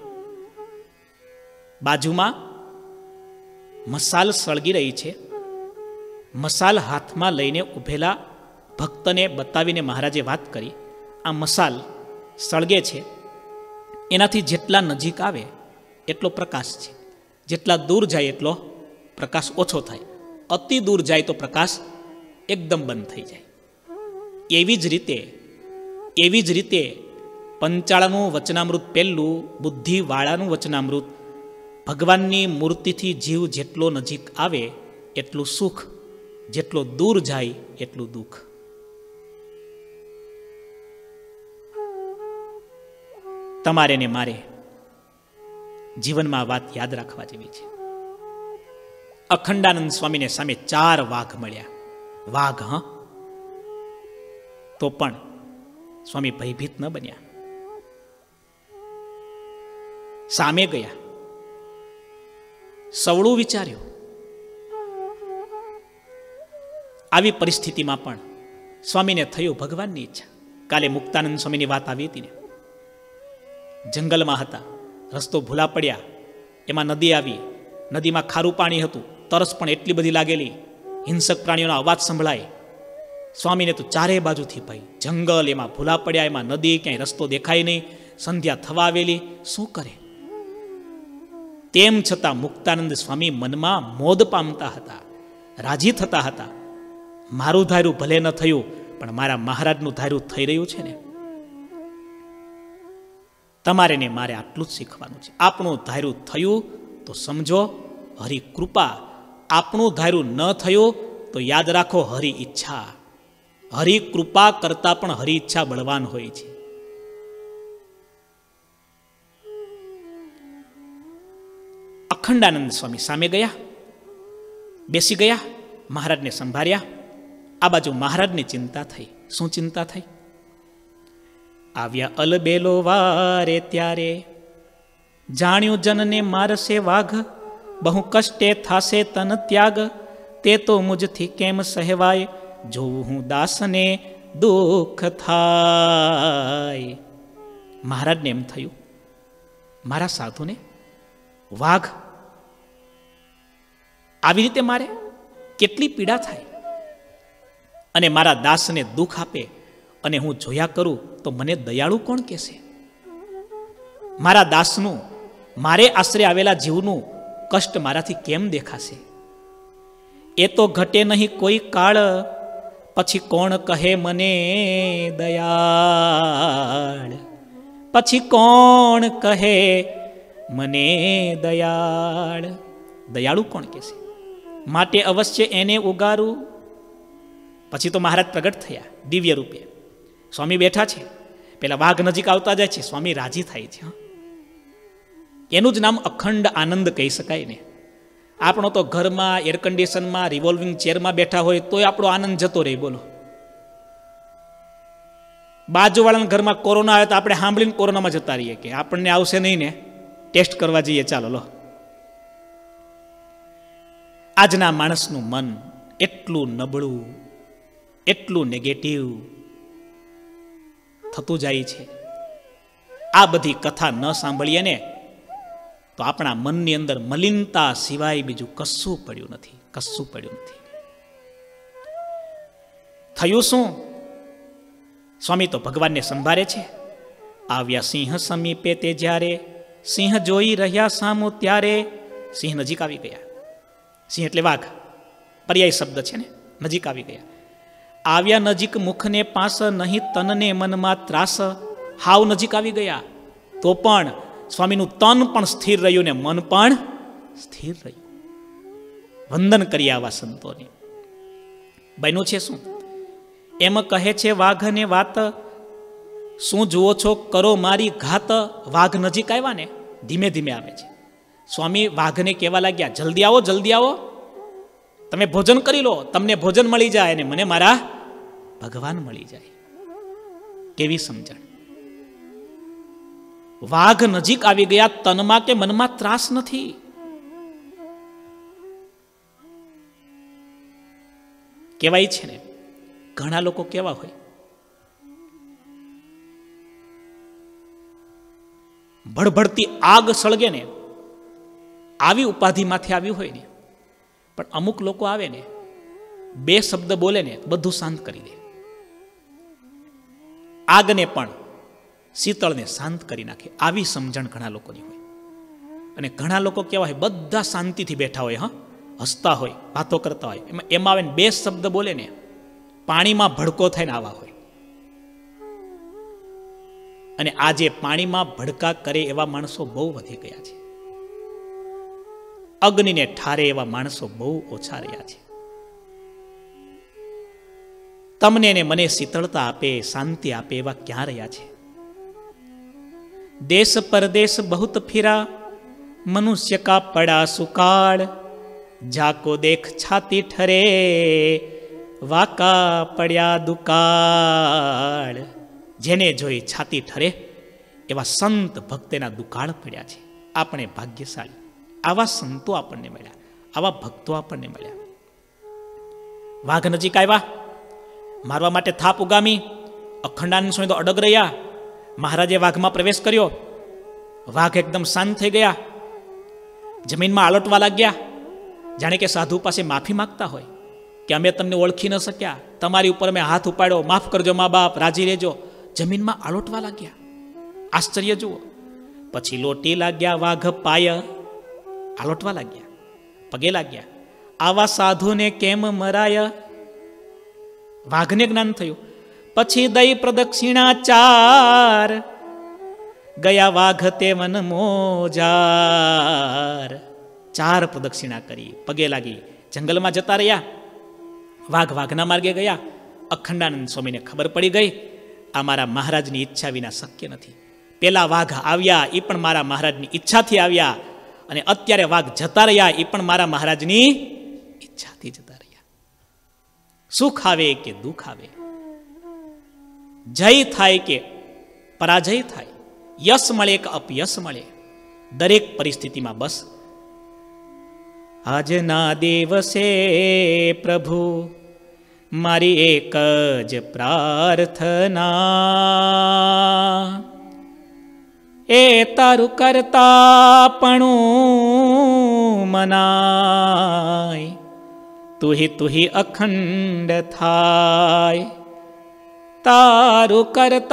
A: બાજુમાં મસાલ સળગી રહી છે. મસાલ હાથમાં લઈને ઉભેલા ભક્તને બતાવીને મહારાજે વાત કરી, આ મસાલ સળગે છે, એનાથી જેટલા નજીક આવે એટલો પ્રકાશ છે, જેટલા દૂર જાય એટલો પ્રકાશ ઓછો થાય. અતિ દૂર જાય તો પ્રકાશ એકદમ બંધ થઈ જાય. એવી જ રીતે એવી જ રીતે પંચાળાનું વચનામૃત પહેલું, બુદ્ધિવાળાનું વચનામૃત. ભગવાનની મૂર્તિથી જીવ જેટલો નજીક આવે એટલું સુખ, જેટલો દૂર જાય એટલું દુઃખ. તમારે ને મારે જીવનમાં વાત યાદ રાખવા જેવી છે. અખંડાનંદ સ્વામીને સામે ચાર વાઘ મળ્યા. વાઘ, હા, તો પણ સ્વામી ભયભીત ન બન્યા. સામે ગયા, સવળું વિચાર્યું. આવી પરિસ્થિતિમાં પણ સ્વામીને થયું ભગવાનની ઈચ્છા. કાલે મુક્તાનંદ સ્વામીની વાત આવી હતી ને, જંગલમાં હતા, રસ્તો ભૂલા પડ્યા, એમાં નદી આવી, નદીમાં ખારું પાણી હતું, તરસ પણ એટલી બધી લાગેલી, હિંસક પ્રાણીઓનો અવાજ સંભળાય. સ્વામીને તો ચારે બાજુથી ભય, જંગલ, એમાં ભૂલા પડ્યા, એમાં નદી, ક્યાંય રસ્તો દેખાય નહીં, સંધ્યા થવા આવેલી, શું કરે? તેમ છતાં મુક્તાનંદ સ્વામી મનમાં મોદ પામતા હતા, રાજી થતા હતા. મારું ધાર્યું ભલે ન થયું, પણ મારા મહારાજનું ધાર્યું થઈ રહ્યું છે ને. તમારે ને મારે આટલું જ શીખવાનું છે. આપણું ધાર્યું થયું તો સમજો હરી કૃપા, આપણું ધાર્યું ન થયું તો યાદ રાખો હરી ઈચ્છા. હરિ કૃપા કરતા પણ હરિ ઈચ્છા બળવાન હોય છે. અખંડાનંદ સ્વામી સામે ગયા, બેસી ગયા, મહારાજને સંભાળ્યા. આ બાજુ મહારાજની ચિંતા થઈ. શું ચિંતા થઈ? આવ્યા અલબેલો વારે ત્યારે, જાણ્યું જનને મારશે વાઘ, બહુ કષ્ટે થાશે તન ત્યાગ, તે તો મુજથી કેમ સહેવાય, જોઉં હું દાસને દુઃખ થાય. મહારાજને એમ થયું, મારા સાધુને વાઘ આવી રીતે મારે, કેટલી પીડા થાય, અને મારા દાસને દુઃખ આપે અને હું જોયા કરું તો મને દયાળુ કોણ કહેશે? મારા દાસનું, મારે આશરે આવેલા જીવનું કષ્ટ મારાથી કેમ દેખાશે? એ તો ઘટે નહીં કોઈ કાળ, પછી કોણ કહે મને દયાળ, પછી કોણ કહે મને દયાળ. દયાળુ કોણ કહેશે? માટે અવશ્ય એને ઉગારું. પછી તો મહારાજ પ્રગટ થયા દિવ્ય રૂપે. સ્વામી બેઠા છે, પેલા વાઘ નજીક આવતા જાય છે, સ્વામી રાજી થાય છે. એનું જ નામ અખંડ આનંદ કહી શકાય ને. આપણો તો ઘરમાં એર કન્ડિશનમાં રિવોલ્વિંગ ચેરમાં બેઠા હોય તોય આપણો આનંદ જતો રહે. બોલો, બાજુવાળાના ઘરમાં કોરોના આવે તો આપણે સાંભળીને કોરોનામાં જતા રહીએ કે આપણને આવશે નહીં ને, ટેસ્ટ કરવા જઈએ, ચાલો લો. આજના માણસનું મન એટલું નબળું, એટલું નેગેટિવ થતું જાય છે. આ બધી કથા ન સાંભળીએ ને તો આપણા મનની અંદર મલિનતા સિવાય બીજું કશું પડ્યું નથી, કશું પડ્યું નથી. થયું શું? સ્વામી તો ભગવાનને સંભાળે છે. આવ્યા સિંહ સમીપે તે જ્યારે, સિંહ જોઈ રહ્યા સામું ત્યારે. સિંહ નજીક આવી ગયા. સિંહ એટલે વાઘ, પર્યાય શબ્દ છે ને. નજીક આવી ગયા. આવ્યા નજીક મુખને પાસ, નહીં તનને મનમાં ત્રાસ. હાવ નજીક આવી ગયા તો પણ સ્વામીનું તન પણ સ્થિર રહ્યું ને મન પણ સ્થિર રહ્યું. વંદન કરી આવા સંતોને. બન્યું છે શું? એમ કહે છે વાઘને વાત, શું જુઓ છો કરો મારી ઘાત. વાઘ નજીક આવ્યા ને, ધીમે ધીમે આવે છે. સ્વામી વાઘને કહેવા લાગ્યા, જલ્દી આવો, જલ્દી આવો, તમે ભોજન કરી લો, તમને ભોજન મળી જાય અને મને મારા ભગવાન મળી જાય. કેવી સમજણ! વાઘ નજીક આવી ગયા, તનમાં કે મનમાં ત્રાસ નથી. કહેવાય છે ને, ઘણા લોકો કેવા હોય, ભડભડતી આગ સળગે ને, આવી ઉપાધિમાંથી આવ્યું હોય ને, પણ અમુક લોકો આવે ને, બે શબ્દ બોલે ને બધું શાંત કરી દે. આગને પણ, શીતળને શાંત કરી નાખે. આવી સમજણ ઘણા લોકોની હોય. અને ઘણા લોકો કેવા હોય, બધા શાંતિથી બેઠા હોય, હા, હસતા હોય, વાતો કરતા હોય, એમાં એમાં આવે ને બે શબ્દ બોલે ને પાણીમાં ભડકો થઈને આવા હોય. અને આજે પાણીમાં ભડકા કરે એવા માણસો બહુ વધી ગયા છે. અગ્નિને ઠારે એવા માણસો બહુ ઓછા રહ્યા છે. તમને ને મને શીતળતા આપે, શાંતિ આપે એવા ક્યાં રહ્યા છે? દેશ પરદેશ બહુત ફિરા, મનુષ્ય કા પડા સુકાળ, જાકો દેખ છાતી ઠરે, વાકા પડ્યા દુકાળ. જેને જોઈ છાતી ઠરે એવા સંત ભક્તના દુકાળ પડ્યા છે. આપણે ભાગ્યશાળી, આવા સંતો આપણને મળ્યા, આવા ભક્તો આપણને મળ્યા. વાઘ નજીક આવ્યા, મારવા માટે થાપ ઉગામી. અખંડાનંદ સ્વામી તો અડગ રહ્યા. મહારાજે વાઘમાં પ્રવેશ કર્યો. વાઘ એકદમ શાંત થઈ ગયા, જમીનમાં આલટવા લાગ્યા, જાણે કે સાધુ પાસે માફી માંગતા હોય કે અમે તમને ઓળખી ન શક્યા, તમારી ઉપર મેં હાથ ઉપાડ્યો, માફ કરજો મા બાપ, રાજી રહેજો. જમીનમાં આલોટવા લાગ્યા. આશ્ચર્ય જુઓ. પછી લોટી લાગ્યા વાઘ પાય, આલોટવા લાગ્યા, પગે લાગ્યા. આવા સાધુને કેમ મરાય? વાઘને જ્ઞાન થયું. પછી દઈ પ્રદક્ષિણા ચાર, ગયા વાઘ તે વન મોજાર. ચાર પ્રદક્ષિણા કરી, પગે લાગી, જંગલમાં જતા રહ્યા. વાઘ વાઘના માર્ગે ગયા. અખંડાનંદ સ્વામીને ખબર પડી ગઈ, આ મારા મહારાજની ઈચ્છા વિના શક્ય નથી. પેલા વાઘ આવ્યા એ પણ મારા મહારાજની ઈચ્છાથી આવ્યા, અને અત્યારે વાઘ જતા રહ્યા એ પણ મારા મહારાજની ઈચ્છાથી જતા રહ્યા. સુખ આવે કે દુઃખ આવે, જય થાય કે પરાજય થાય, યશ મળે કે અપયશ મળે, દરેક પરિસ્થિતિમાં બસ આજના દિવસે પ્રભુ મારી એક જ પ્રાર્થના, એ તારું કરતાપણું મનાય, તુહી તુહી અખંડ થાય, તારું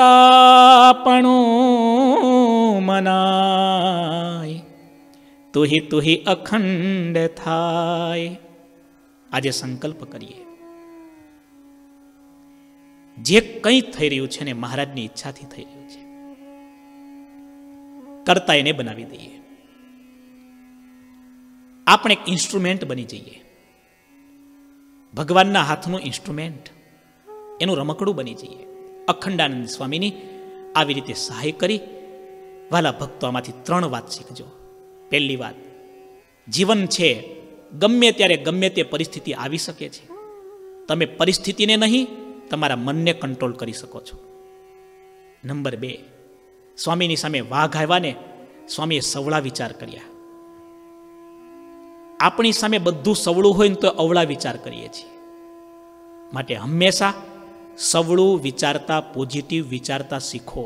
A: કરતાપણું મનાય, તુહી તુહી અખંડ થાય. આજે સંકલ્પ કરીએ, જે કંઈ થઈ રહ્યું છે ને મહારાજની ઈચ્છાથી થઈ રહ્યું છે, કરતા એને બનાવી દઈએ. આપણે એક ઇન્સ્ટ્રુમેન્ટ બની જઈએ, ભગવાનના હાથનું ઇન્સ્ટ્રુમેન્ટ, એનું રમકડું બની જઈએ. અખંડાનંદ સ્વામીની આવી રીતે સહાય કરી. વાલા ભક્તો, આમાંથી ત્રણ વાત શીખજો. પહેલી વાત, જીવન છે, ગમે ત્યારે ગમે તે પરિસ્થિતિ આવી શકે છે. તમે પરિસ્થિતિને નહીં, તમારા મનને કંટ્રોલ કરી શકો છો. નંબર બે, સ્વામીની સામે વાઘ આવ્યા ને, સ્વામીએ સવળા વિચાર કર્યા. આપણી સામે બધું સવળું હોય ને તો અવળા વિચાર કરીએ છીએ. માટે હંમેશા સવળું વિચારતા, પોઝિટિવ વિચારતા શીખો.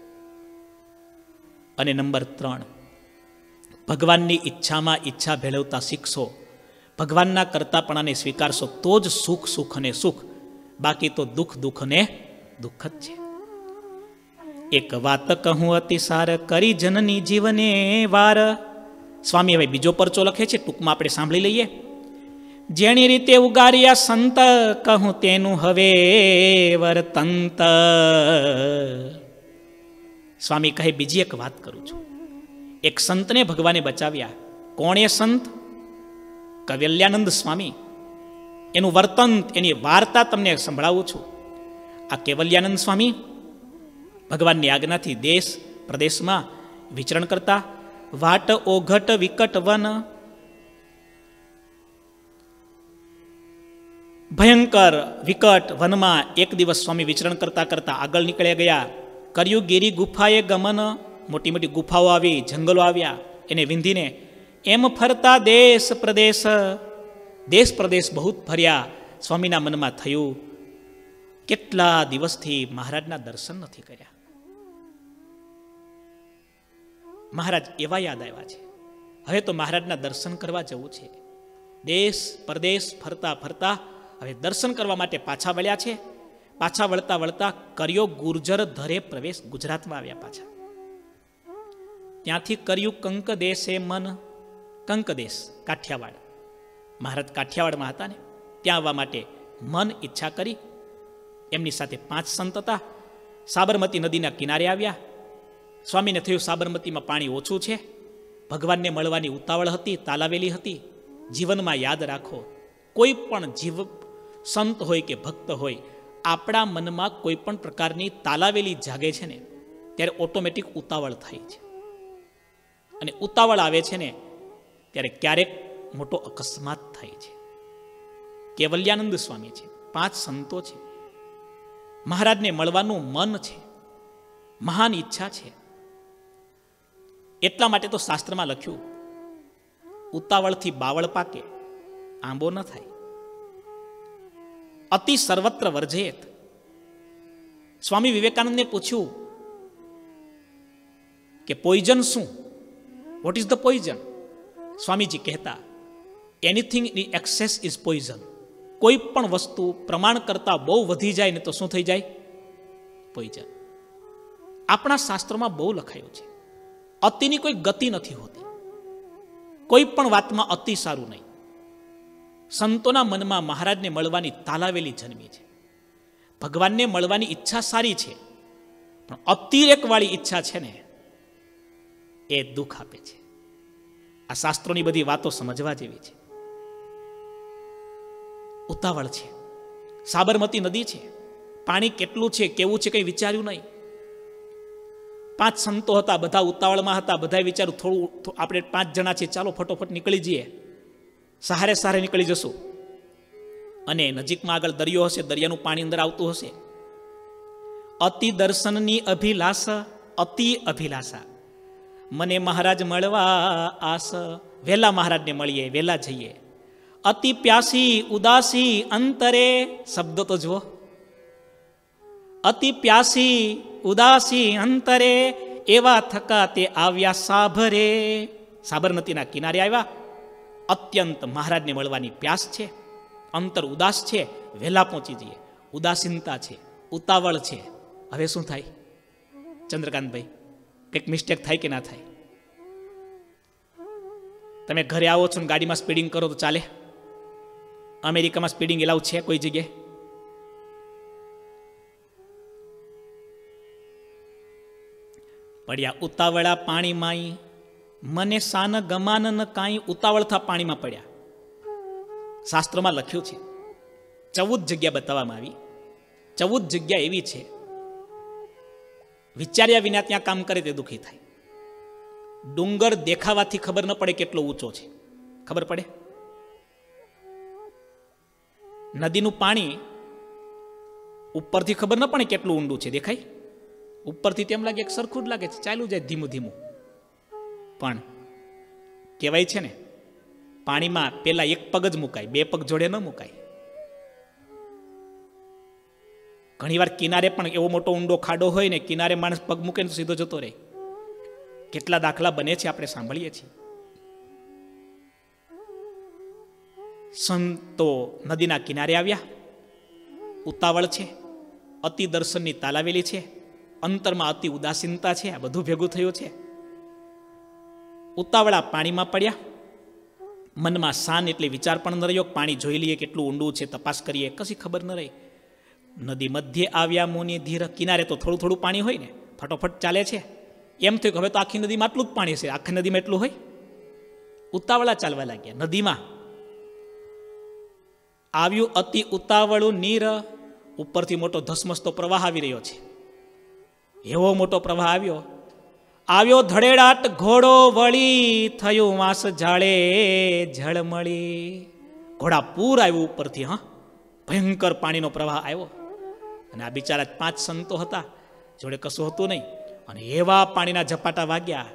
A: અને નંબર ત્રણ, ભગવાનની ઈચ્છામાં ઈચ્છા ભેળવતા શીખશો. ભગવાનના કરતાપણાને સ્વીકારશો તો જ સુખ સુખ અને સુખ, બાકી તો દુઃખ દુઃખ ને દુઃખ જ છે. એક વાત કહું અતિસાર, કરી જનની જીવને વાર. સ્વામી હવે બીજો પરચો લખે છે, ટૂંકમાં આપણે સાંભળી લઈએ. જેની રીતે ઉગાર્યા સંત, કહું તેનું હવે વર્તંત. સ્વામી કહે, બીજી એક વાત કરું છું. એક સંતને ભગવાને બચાવ્યા. કોણ એ સંત? કૈવલ્યાનંદ સ્વામી. એનું વર્તંત, એની વાર્તા તમને સંભળાવું છું. આ કૈવલ્યાનંદ સ્વામી ભગવાનની આજ્ઞાથી દેશ પ્રદેશમાં વિચરણ કરતા. વાટ ઓઘટ વિકટ વન, ભયંકર વિકટ વનમાં એક દિવસ સ્વામી વિચરણ કરતા કરતા આગળ નીકળ્યા ગયા. કર્યું ગીરી ગુફાએ ગમન, મોટી મોટી ગુફાઓ આવી, જંગલો આવ્યા, એને વિંધીને એમ ફરતા દેશ પ્રદેશ, દેશ પ્રદેશ બહુ ફર્યા. સ્વામીના મનમાં થયું, કેટલા દિવસથી મહારાજના દર્શન નથી કર્યા. મહારાજ એવા યાદ આવ્યા છે, હવે તો મહારાજના દર્શન કરવા જવું છે. દેશ પરદેશ ફરતા ફરતા હવે દર્શન કરવા માટે પાછા વળ્યા છે. પાછા વળતા વળતા કર્યો ગુર્જર ધરે પ્રવેશ, ગુજરાતમાં આવ્યા પાછા. ત્યાંથી કર્યું કંક દેશે મન, કંક દેશ કાઠિયાવાડ, મહારાજ કાઠિયાવાડમાં હતા ને, ત્યાં આવવા માટે મન ઈચ્છા કરી. એમની સાથે પાંચ સંત હતા. સાબરમતી નદીના કિનારે આવ્યા. સ્વામીને થયું સાબરમતીમાં પાણી ઓછું છે, ભગવાનને મળવાની ઉતાવળ હતી, તાલાવેલી હતી. જીવનમાં યાદ રાખો, કોઈ પણ જીવ સંત હોય કે ભક્ત હોય, આપણા મનમાં કોઈ પણ પ્રકારની તાલાવેલી જાગે છે ને, ત્યારે ઓટોમેટિક ઉતાવળ થાય છે. અને ઉતાવળ આવે છે ને, ત્યારે ક્યારેક મોટો અકસ્માત થાય છે. કૈવલ્યાનંદ સ્વામી છે, પાંચ સંતો છે, મહારાજને મળવાનું મન છે, મહાન ઈચ્છા છે. એટલા માટે તો શાસ્ત્રમાં લખ્યું, ઉતાવળથી બાવળ પાકે, આંબો ન થાય. અતિ સર્વત્ર વર્જયેત. સ્વામી વિવેકાનંદને પૂછ્યું કે પોઈઝન શું? What is the poison? સ્વામીજી કહેતા, anything in excess is poison. કોઈ પણ વસ્તુ પ્રમાણ કરતાં બહુ વધી જાય ને તો શું થઈ જાય? પોઈઝન. આપણા શાસ્ત્રોમાં બહુ લખાયું છે, અતિની કોઈ ગતિ નથી હોતી. કોઈ પણ વાતમાં અતિ સારું નહીં. સંતોના મનમાં મહારાજને મળવાની તાલાવેલી જન્મી છે. ભગવાનને મળવાની ઈચ્છા સારી છે, પણ અતિરેકવાળી ઈચ્છા છે ને, એ દુઃખ આપે છે. આ શાસ્ત્રોની બધી વાતો સમજવા જેવી છે. ઉતાવળ છે, સાબરમતી નદી છે, પાણી કેટલું છે, કેવું છે, કંઈ વિચાર્યું નહીં. પાંચ સંતો હતા, બધા ઉતાવળમાં હતા. બધા વિચાર્યું થોડું આપણે પાંચ જણા છે, ચાલો ફટોફટ નીકળી જઈએ, સહારે સહારે નીકળી જશું. અને નજીકમાં આગળ દરિયો હશે, દરિયાનું પાણી અંદર આવતું હશે. અતિ દર્શનની અભિલાષા, અતિ અભિલાષા, મને મહારાજ મળવા આસ, વહેલા મહારાજને મળીએ, વહેલા જઈએ. અતિ પ્યાસી ઉદાસી અંતરે, શબ્દો તો જુઓ, અતિ પ્યાસી ઉદાસી અંતરે, એવા થકા તે આવ્યા સાભરે. સાબરમતીના કિનારે આવ્યા. અત્યંત મહારાજને મળવાની પ્યાસ છે, અંતર ઉદાસ છે, વહેલા પહોંચી જઈએ. ઉદાસીનતા છે, ઉતાવળ છે. હવે શું થાય ચંદ્રકાંતભાઈ? કંઈક મિસ્ટેક થાય કે ના થાય? તમે ઘરે આવો છો ને ગાડીમાં સ્પીડિંગ કરો તો ચાલે? અમેરિકામાં સ્પીડિંગ એલાઉ છે કોઈ જગ્યાએ? પડ્યા ઉતાવળા પાણીમાં, મને સાન ગમાન ન કાંઈ. ઉતાવળ થા પાણીમાં પડ્યા. શાસ્ત્રોમાં લખ્યું છે, ચૌદ જગ્યા બતાવવામાં આવી. ચૌદ જગ્યા એવી છે, વિચાર્યા વિના ત્યાં કામ કરે તે દુઃખી થાય. ડુંગર દેખાવાથી ખબર ન પડે કેટલો ઊંચો છે, ખબર પડે? નદીનું પાણી ઉપરથી ખબર ન પડે કેટલું ઊંડું છે, દેખાય? ઉપરથી તેમ લાગે સરખું જ લાગે છે, ચાલ્યું જાય ધીમું ધીમું. પણ કહેવાય છે ને, પાણીમાં પેલા એક પગ જ મુકાય, બે પગ જોડે ન મુકાય. ઘણીવાર કિનારે પણ એવો મોટો ઊંડો ખાડો હોય ને, કિનારે માણસ પગ મૂકે ને સીધો જતો રહે. કેટલા દાખલા બને છે, આપણે સાંભળીએ છીએ. સંતો નદીના કિનારે આવ્યા. ઉતાવળ છે, અતિ દર્શનની તાલાવેલી છે, અંતરમાં અતિ ઉદાસીનતા છે. આ બધું ભેગું થયું છે. ઉતાવળા પાણીમાં પડ્યા. મનમાં શાન એટલે વિચાર પણ ન રહ્યો. પાણી જોઈ લઈએ કેટલું ઊંડું છે, તપાસ કરીએ, કશી ખબર ન રહી. નદી મધ્યે આવ્યા મુનિ ધીર. કિનારે તો થોડું થોડું પાણી હોય ને, ફટોફટ ચાલે છે. એમ થયું કે હવે તો આખી નદીમાં આટલું જ પાણી છે, આખી નદીમાં એટલું હોય. ઉતાવળા ચાલવા લાગ્યા. નદીમાં આવ્યું અતિ ઉતાવળું નીર. ઉપરથી મોટો ધસમસતો પ્રવાહ આવી રહ્યો છે. એવો મોટો પ્રવાહ આવ્યો. આવ્યો ધડેડાટ ઘોડો વળી, થયું વાસ ઝાડે ઝળમળી. ઘોડા પૂર આવ્યું ઉપરથી. હા, ભયંકર પાણીનો પ્રવાહ આવ્યો. અને આ બિચારા પાંચ સંતો હતા, જોડે કશું હતું નહીં. અને એવા પાણીના ઝપાટા વાગ્યા,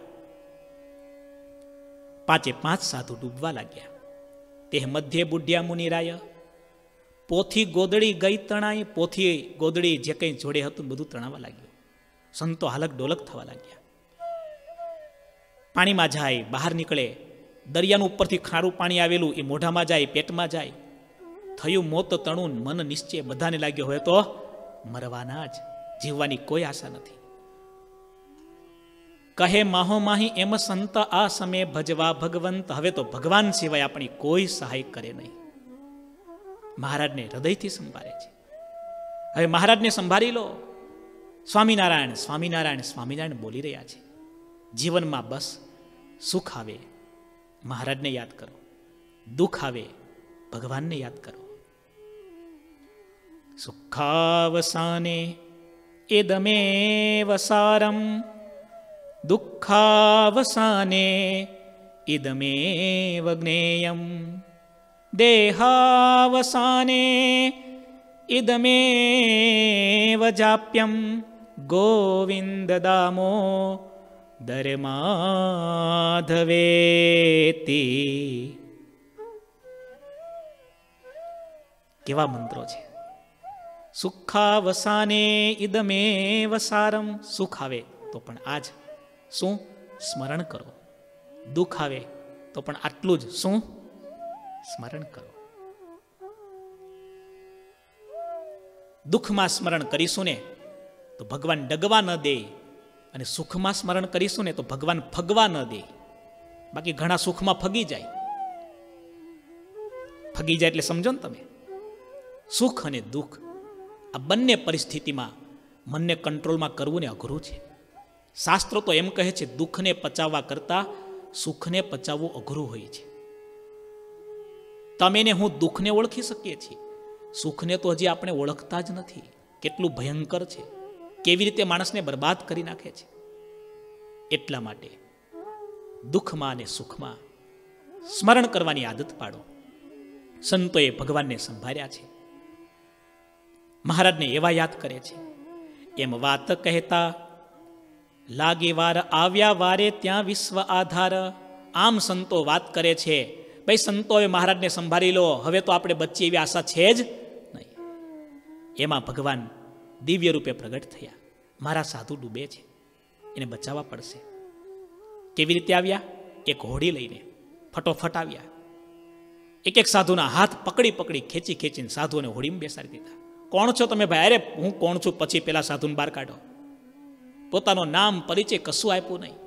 A: પાંચે પાંચ સાધુ ડૂબવા લાગ્યા. તે મધ્યે બુઢિયા મુનિરાય, પોથી ગોદડી ગઈ તણાઈ. પોથી ગોદડી જે કંઈ જોડે હતું બધું તણાવા લાગ્યું. સંતો હાલક ડોલક થવા લાગ્યા. પાણીમાં જાય, બહાર નીકળે. દરિયાનું ઉપરથી ખારું પાણી આવેલું એ મોઢામાં જાય, પેટમાં જાય. થયું મોત તણું મન નિશ્ચય. બધાને લાગ્યો હોય તો મરવાના જ, જીવવાની કોઈ આશા નથી. કહે માહો માહી એમ સંત આ સમય ભજવા ભગવંત. હવે તો ભગવાન સિવાય આપણી કોઈ સહાય કરે નહીં. મહારાજને હૃદયથી સંભાળે છે. હવે મહારાજને સંભાળી લો. સ્વામિનારાયણ સ્વામિનારાયણ સ્વામિનારાયણ બોલી રહ્યા છે. જીવનમાં બસ સુખ આવે મહારાજને યાદ કરો, દુઃખ આવે ભગવાનને યાદ કરો. સુખાવસાને ઇદમેવ સારમ, દુઃખાવસાને ઇદમેવ જ્ઞેયમ, દેહાવસાને ઇદમેવ જાપ્યમ, ગોવિંદ દામો દરમાધવેતિ. કેવા મંત્રો છે. સુખાવસાને ઇદમેવ સારમ. સુખ આવે તો પણ આજ શું સ્મરણ કરો, દુઃખ આવે તો પણ આટલું જ શું સ્મરણ કરો. દુઃખમાં સ્મરણ કરીશું ને તો ભગવાન ડગવા ન દે, અને સુખમાં સ્મરણ કરીશું ને તો ભગવાન ફગવા ન દે. બાકી ઘણા સુખમાં ફગી જાય. ફગી જાય એટલે સમજો ને તમે. સુખ અને દુઃખ આ બંને પરિસ્થિતિમાં મનને કંટ્રોલમાં કરવું ને અઘરું છે. શાસ્ત્રો તો એમ કહે છે દુઃખને પચાવવા કરતા સુખને પચાવવું અઘરું હોય છે. તમે ને હું દુઃખને ઓળખી શકીએ છીએ, સુખને તો હજી આપણે ઓળખતા જ નથી. કેટલું ભયંકર છે, કેવી રીતે માણસને બરબાદ કરી નાખે છે. એટલા માટે દુઃખમાં અને સુખમાં સ્મરણ કરવાની આદત પાડો. સંતોએ ભગવાનને સંભાળ્યા છે, મહારાજને એવા યાદ કરે છે. એમ વાત કહેતા લાગે વાર આવ્યા વારે ત્યાં વિશ્વ આધાર. આમ સંતો વાત કરે છે, ભાઈ સંતોએ મહારાજને સંભાળી લો, હવે તો આપણે બચીએ એવી આશા છે જ નહીં. એમાં ભગવાન દિવ્ય રૂપે પ્રગટ થયા. મારા સાધુ ડૂબે છે, એને બચાવવા પડશે. કેવી રીતે આવ્યા? એક હોડી લઈને ફટોફટ આવ્યા. એક એક સાધુના હાથ પકડી પકડી ખેંચી ખેંચીને સાધુઓને હોડીમાં બેસાડી દીધા. કોણ છો તમે ભાઈ? અરે હું કોણ છું? પછી પેલા સાધુને બહાર કાઢો. પોતાનું નામ પરિચય કશું આપ્યું નહીં.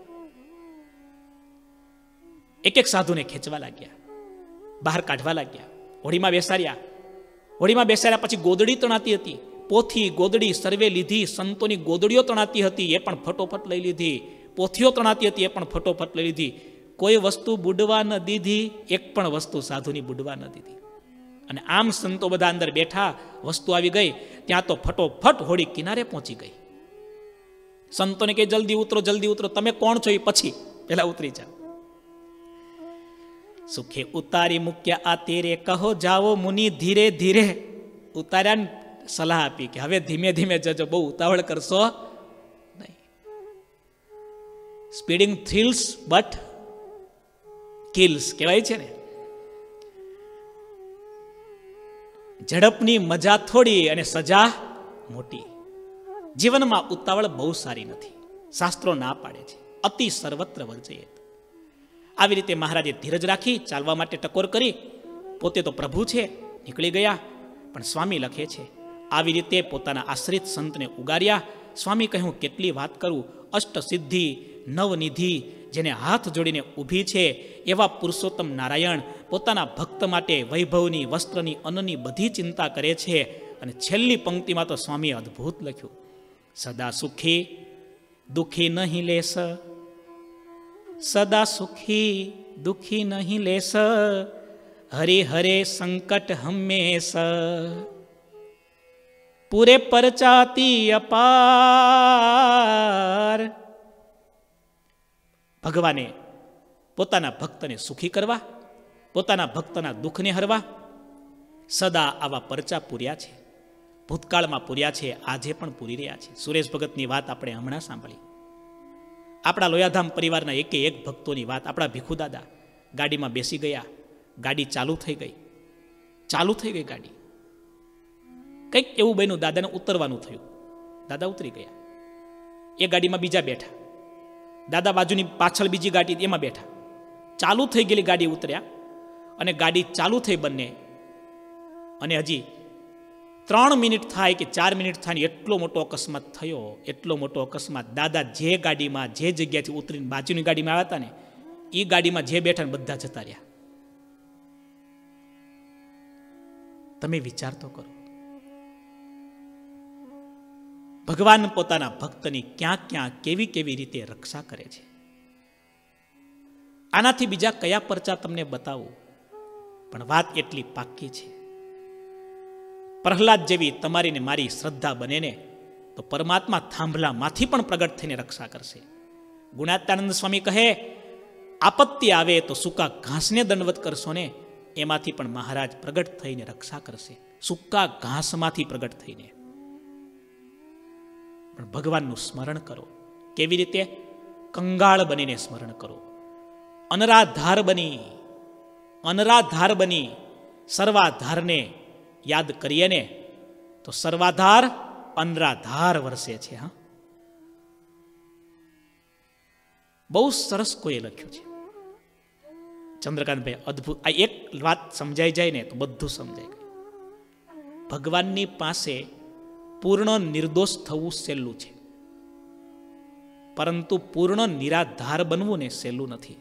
A: એક એક સાધુને ખેંચવા લાગ્યા, બહાર કાઢવા લાગ્યા, હોડીમાં બેસાડ્યા. હોડીમાં બેસાડ્યા પછી ગોદડી તણાતી હતી. પોથી ગોદડી સર્વે લીધી. સંતોની ગોદડીઓ તણાતી હતી, એ પણ ફટોફટ લઈ લીધી. પોથીઓ તણાતી હતી, એ પણ ફટોફટ લઈ લીધી. કોઈ વસ્તુ બુડવા ન દીધી, એક પણ વસ્તુ સાધુની બુડવા ન દીધી. અને આમ સંતો બધા અંદર બેઠા, વસ્તુ આવી ગઈ ત્યાં તો ફટોફટ હોડી કિનારે પહોંચી ગઈ. સંતોને કે જલ્દી ઉતરો, જલ્દી ઉતરો. તમે કોણ છો? એ પછી પેલા ઉતરી જાઓ. સુખે ઉતારી મૂક્યા આ તેરે, કહો જાઓ મુનિ ધીરે ધીરે. ઉતાર્યા સલાહ આપી કે હવે ધીમે ધીમે જજો, બહુ ઉતાવળ કરશો નહીં. સ્પીડિંગ થ્રિલ્સ બટ કિલ્સ કહેવાય છે ને. ઝડપની મજા થોડી અને સજા મોટી. જીવનમાં ઉતાવળ બહુ સારી નથી, શાસ્ત્રો ના પાડે છે. અતિ સર્વત્ર વર્જયે. આવી રીતે મહારાજે ધીરજ રાખી, ચાલવા માટે ટકોર કરી. પોતે તો પ્રભુ છે, નીકળી ગયા. પણ સ્વામી લખે છે, આવી રીતે પોતાના આશ્રિત સંતને ઉગાર્યા. સ્વામી કહ્યું, કેટલી વાત કરું. અષ્ટ સિદ્ધિ નવનિધિ જેને હાથ જોડીને ઊભી છે એવા પુરુષોત્તમ નારાયણ પોતાના ભક્ત માટે વૈભવની, વસ્ત્રની, અન્નની બધી ચિંતા કરે છે. અને છેલ્લી પંક્તિમાં તો સ્વામીએ અદ્ભુત લખ્યું, સદા સુખી દુઃખી નહીં લેસ, સદા સુખી દુઃખી નહીં લેસ, હરે હરે સંકટ હંમેશ, પૂરે પરચાતી અપાર. ભગવાને પોતાના ભક્તને સુખી કરવા, પોતાના ભક્તના દુઃખને હરવા સદા આવા પરચા પૂર્યા છે. ભૂતકાળમાં પૂર્યા છે, આજે પણ પૂરી રહ્યા છે. સુરેશ ભગતની વાત આપણે હમણાં સાંભળી. આપણા લોયાધામ પરિવારના એકે એક ભક્તોની વાત. આપણા ભીખુ દાદા ગાડીમાં બેસી ગયા, ગાડી ચાલુ થઈ ગઈ, ચાલુ થઈ ગઈ ગાડી. કંઈક એવું બન્યું, દાદાને ઉતરવાનું થયું. દાદા ઉતરી ગયા. એ ગાડીમાં બીજા બેઠા, દાદા બાજુની પાછળ બીજી ગાડી એમાં બેઠા. ચાલુ થઈ ગયેલી ગાડી ઉતર્યા અને ગાડી ચાલુ થઈ બંને. અને હજી ત્રણ મિનિટ થાય કે ચાર મિનિટ થાય ને એટલો મોટો અકસ્માત થયો, એટલો મોટો અકસ્માત. દાદા જે ગાડીમાં, જે જગ્યાથી ઉતરીને બાજુની ગાડીમાં આવ્યા હતા ને, એ ગાડીમાં જે બેઠા ને બધા જતા રહ્યા. તમે વિચાર તો કરો, ભગવાન પોતાના ભક્તની ક્યાં ક્યાં કેવી કેવી રીતે રક્ષા કરે છે. આનાથી બીજા કયા પરચા તમને બતાવું, પણ વાત એટલી પાક્કી છે. પ્રહલાદ જેવી તમારી ને મારી શ્રદ્ધા બને ને તો પરમાત્મા થાંભલામાંથી પણ પ્રગટ થઈને રક્ષા કરશે. ગુણાત્યાનંદ સ્વામી કહે, આપત્તિ આવે તો સૂકા ઘાસને દંડવત કરશો ને, એમાંથી પણ મહારાજ પ્રગટ થઈને રક્ષા કરશે. સૂકા ઘાસમાંથી પ્રગટ થઈને. પણ ભગવાનનું સ્મરણ કરો. કેવી રીતે? કંગાળ બનીને સ્મરણ કરો. અનરાધાર બની, અનરાધાર બની સર્વાધારને યાદ કરીએ ને તો સર્વાધાર અનરાધાર વરસે છે. હા, બહુ સરસ કોઈ લખ્યું છે ચંદ્રકાંતભાઈ, અદ્ભુત. આ એક વાત સમજાઈ જાય ને તો બધું સમજાય ગયું. ભગવાનની પાસે પૂર્ણ નિર્દોષ થવું સહેલું છે, પરંતુ પૂર્ણ નિરાધાર બનવું ને સહેલું નથી.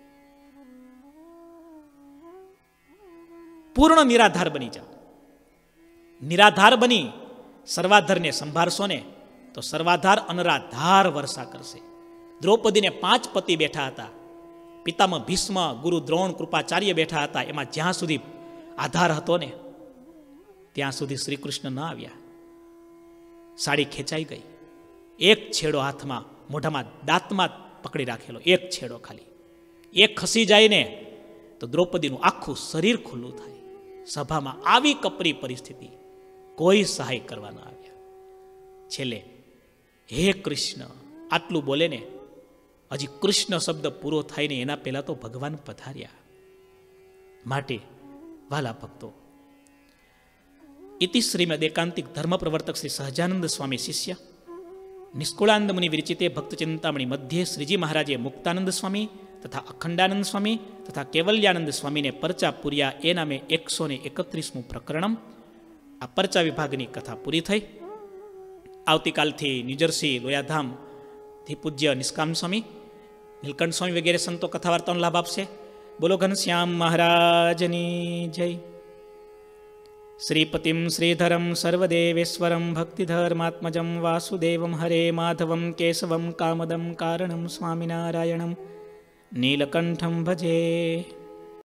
A: પૂર્ણ નિરાધાર બની જાઓ. નિરાધાર બની સર્વાધારને સંભાળશો ને તો સર્વાધાર અનરાધાર વર્ષા કરશે. દ્રૌપદીને પાંચ પતિ બેઠા હતા. પિતામહ ભીષ્મ, ગુરુ દ્રોણ, કૃપાચાર્ય બેઠા હતા. એમાં જ્યાં સુધી આધાર હતો ને ત્યાં સુધી શ્રી કૃષ્ણ ન આવ્યા. સાડી ખેંચાઈ ગઈ. એક છેડો હાથમાં મોઢામાં દાંતમાં પકડી રાખેલો, એક છેડો ખાલી. એક ખસી જાય ને તો દ્રૌપદીનું આખું શરીર ખુલ્લું થાય. સભામાં આવી કપરી પરિસ્થિતિ, કોઈ સહાય કરવા ન આવ્યા. છેલ્લે હે કૃષ્ણ આટલું બોલે ને, હજી કૃષ્ણ શબ્દ પૂરો થાય ને એના પહેલા તો ભગવાન પધાર્યા. માટે વાલા ભક્તો, ઇતિ શ્રીમદ એકાંતિક ધર્મ પ્રવર્તક શ્રી સહજાનંદ સ્વામી શિષ્ય નિષ્કુળાનંદ મુનિ વિરચિતે ભક્ત ચિંતામણી મધ્યે શ્રીજી મહારાજે મુક્તાનંદ સ્વામી તથા અખંડાનંદ સ્વામી તથા કેવલ્યાનંદ સ્વામીને પરચા પૂર્યા એ નામે એકસો ને એકત્રીસમું પ્રકરણમ. આ પરચા વિભાગની કથા પૂરી થઈ. આવતીકાલથી ન્યૂજર્સી લોયાધામથી પૂજ્ય નિષ્કામ સ્વામી, નીલકંઠ સ્વામી વગેરે સંતો કથા વાર્તાનો લાભ આપશે. બોલો ઘનશ્યામ મહારાજની જય. શ્રીપતિમ શ્રીધરમ સર્વદેવેશ્વરમ ભક્તિધર્માત્મજમ વાસુદેવમ હરે માધવમ કેશવમ કામદમ કારણમ સ્વામિનારાયણમ નીલકંઠમ ભજે.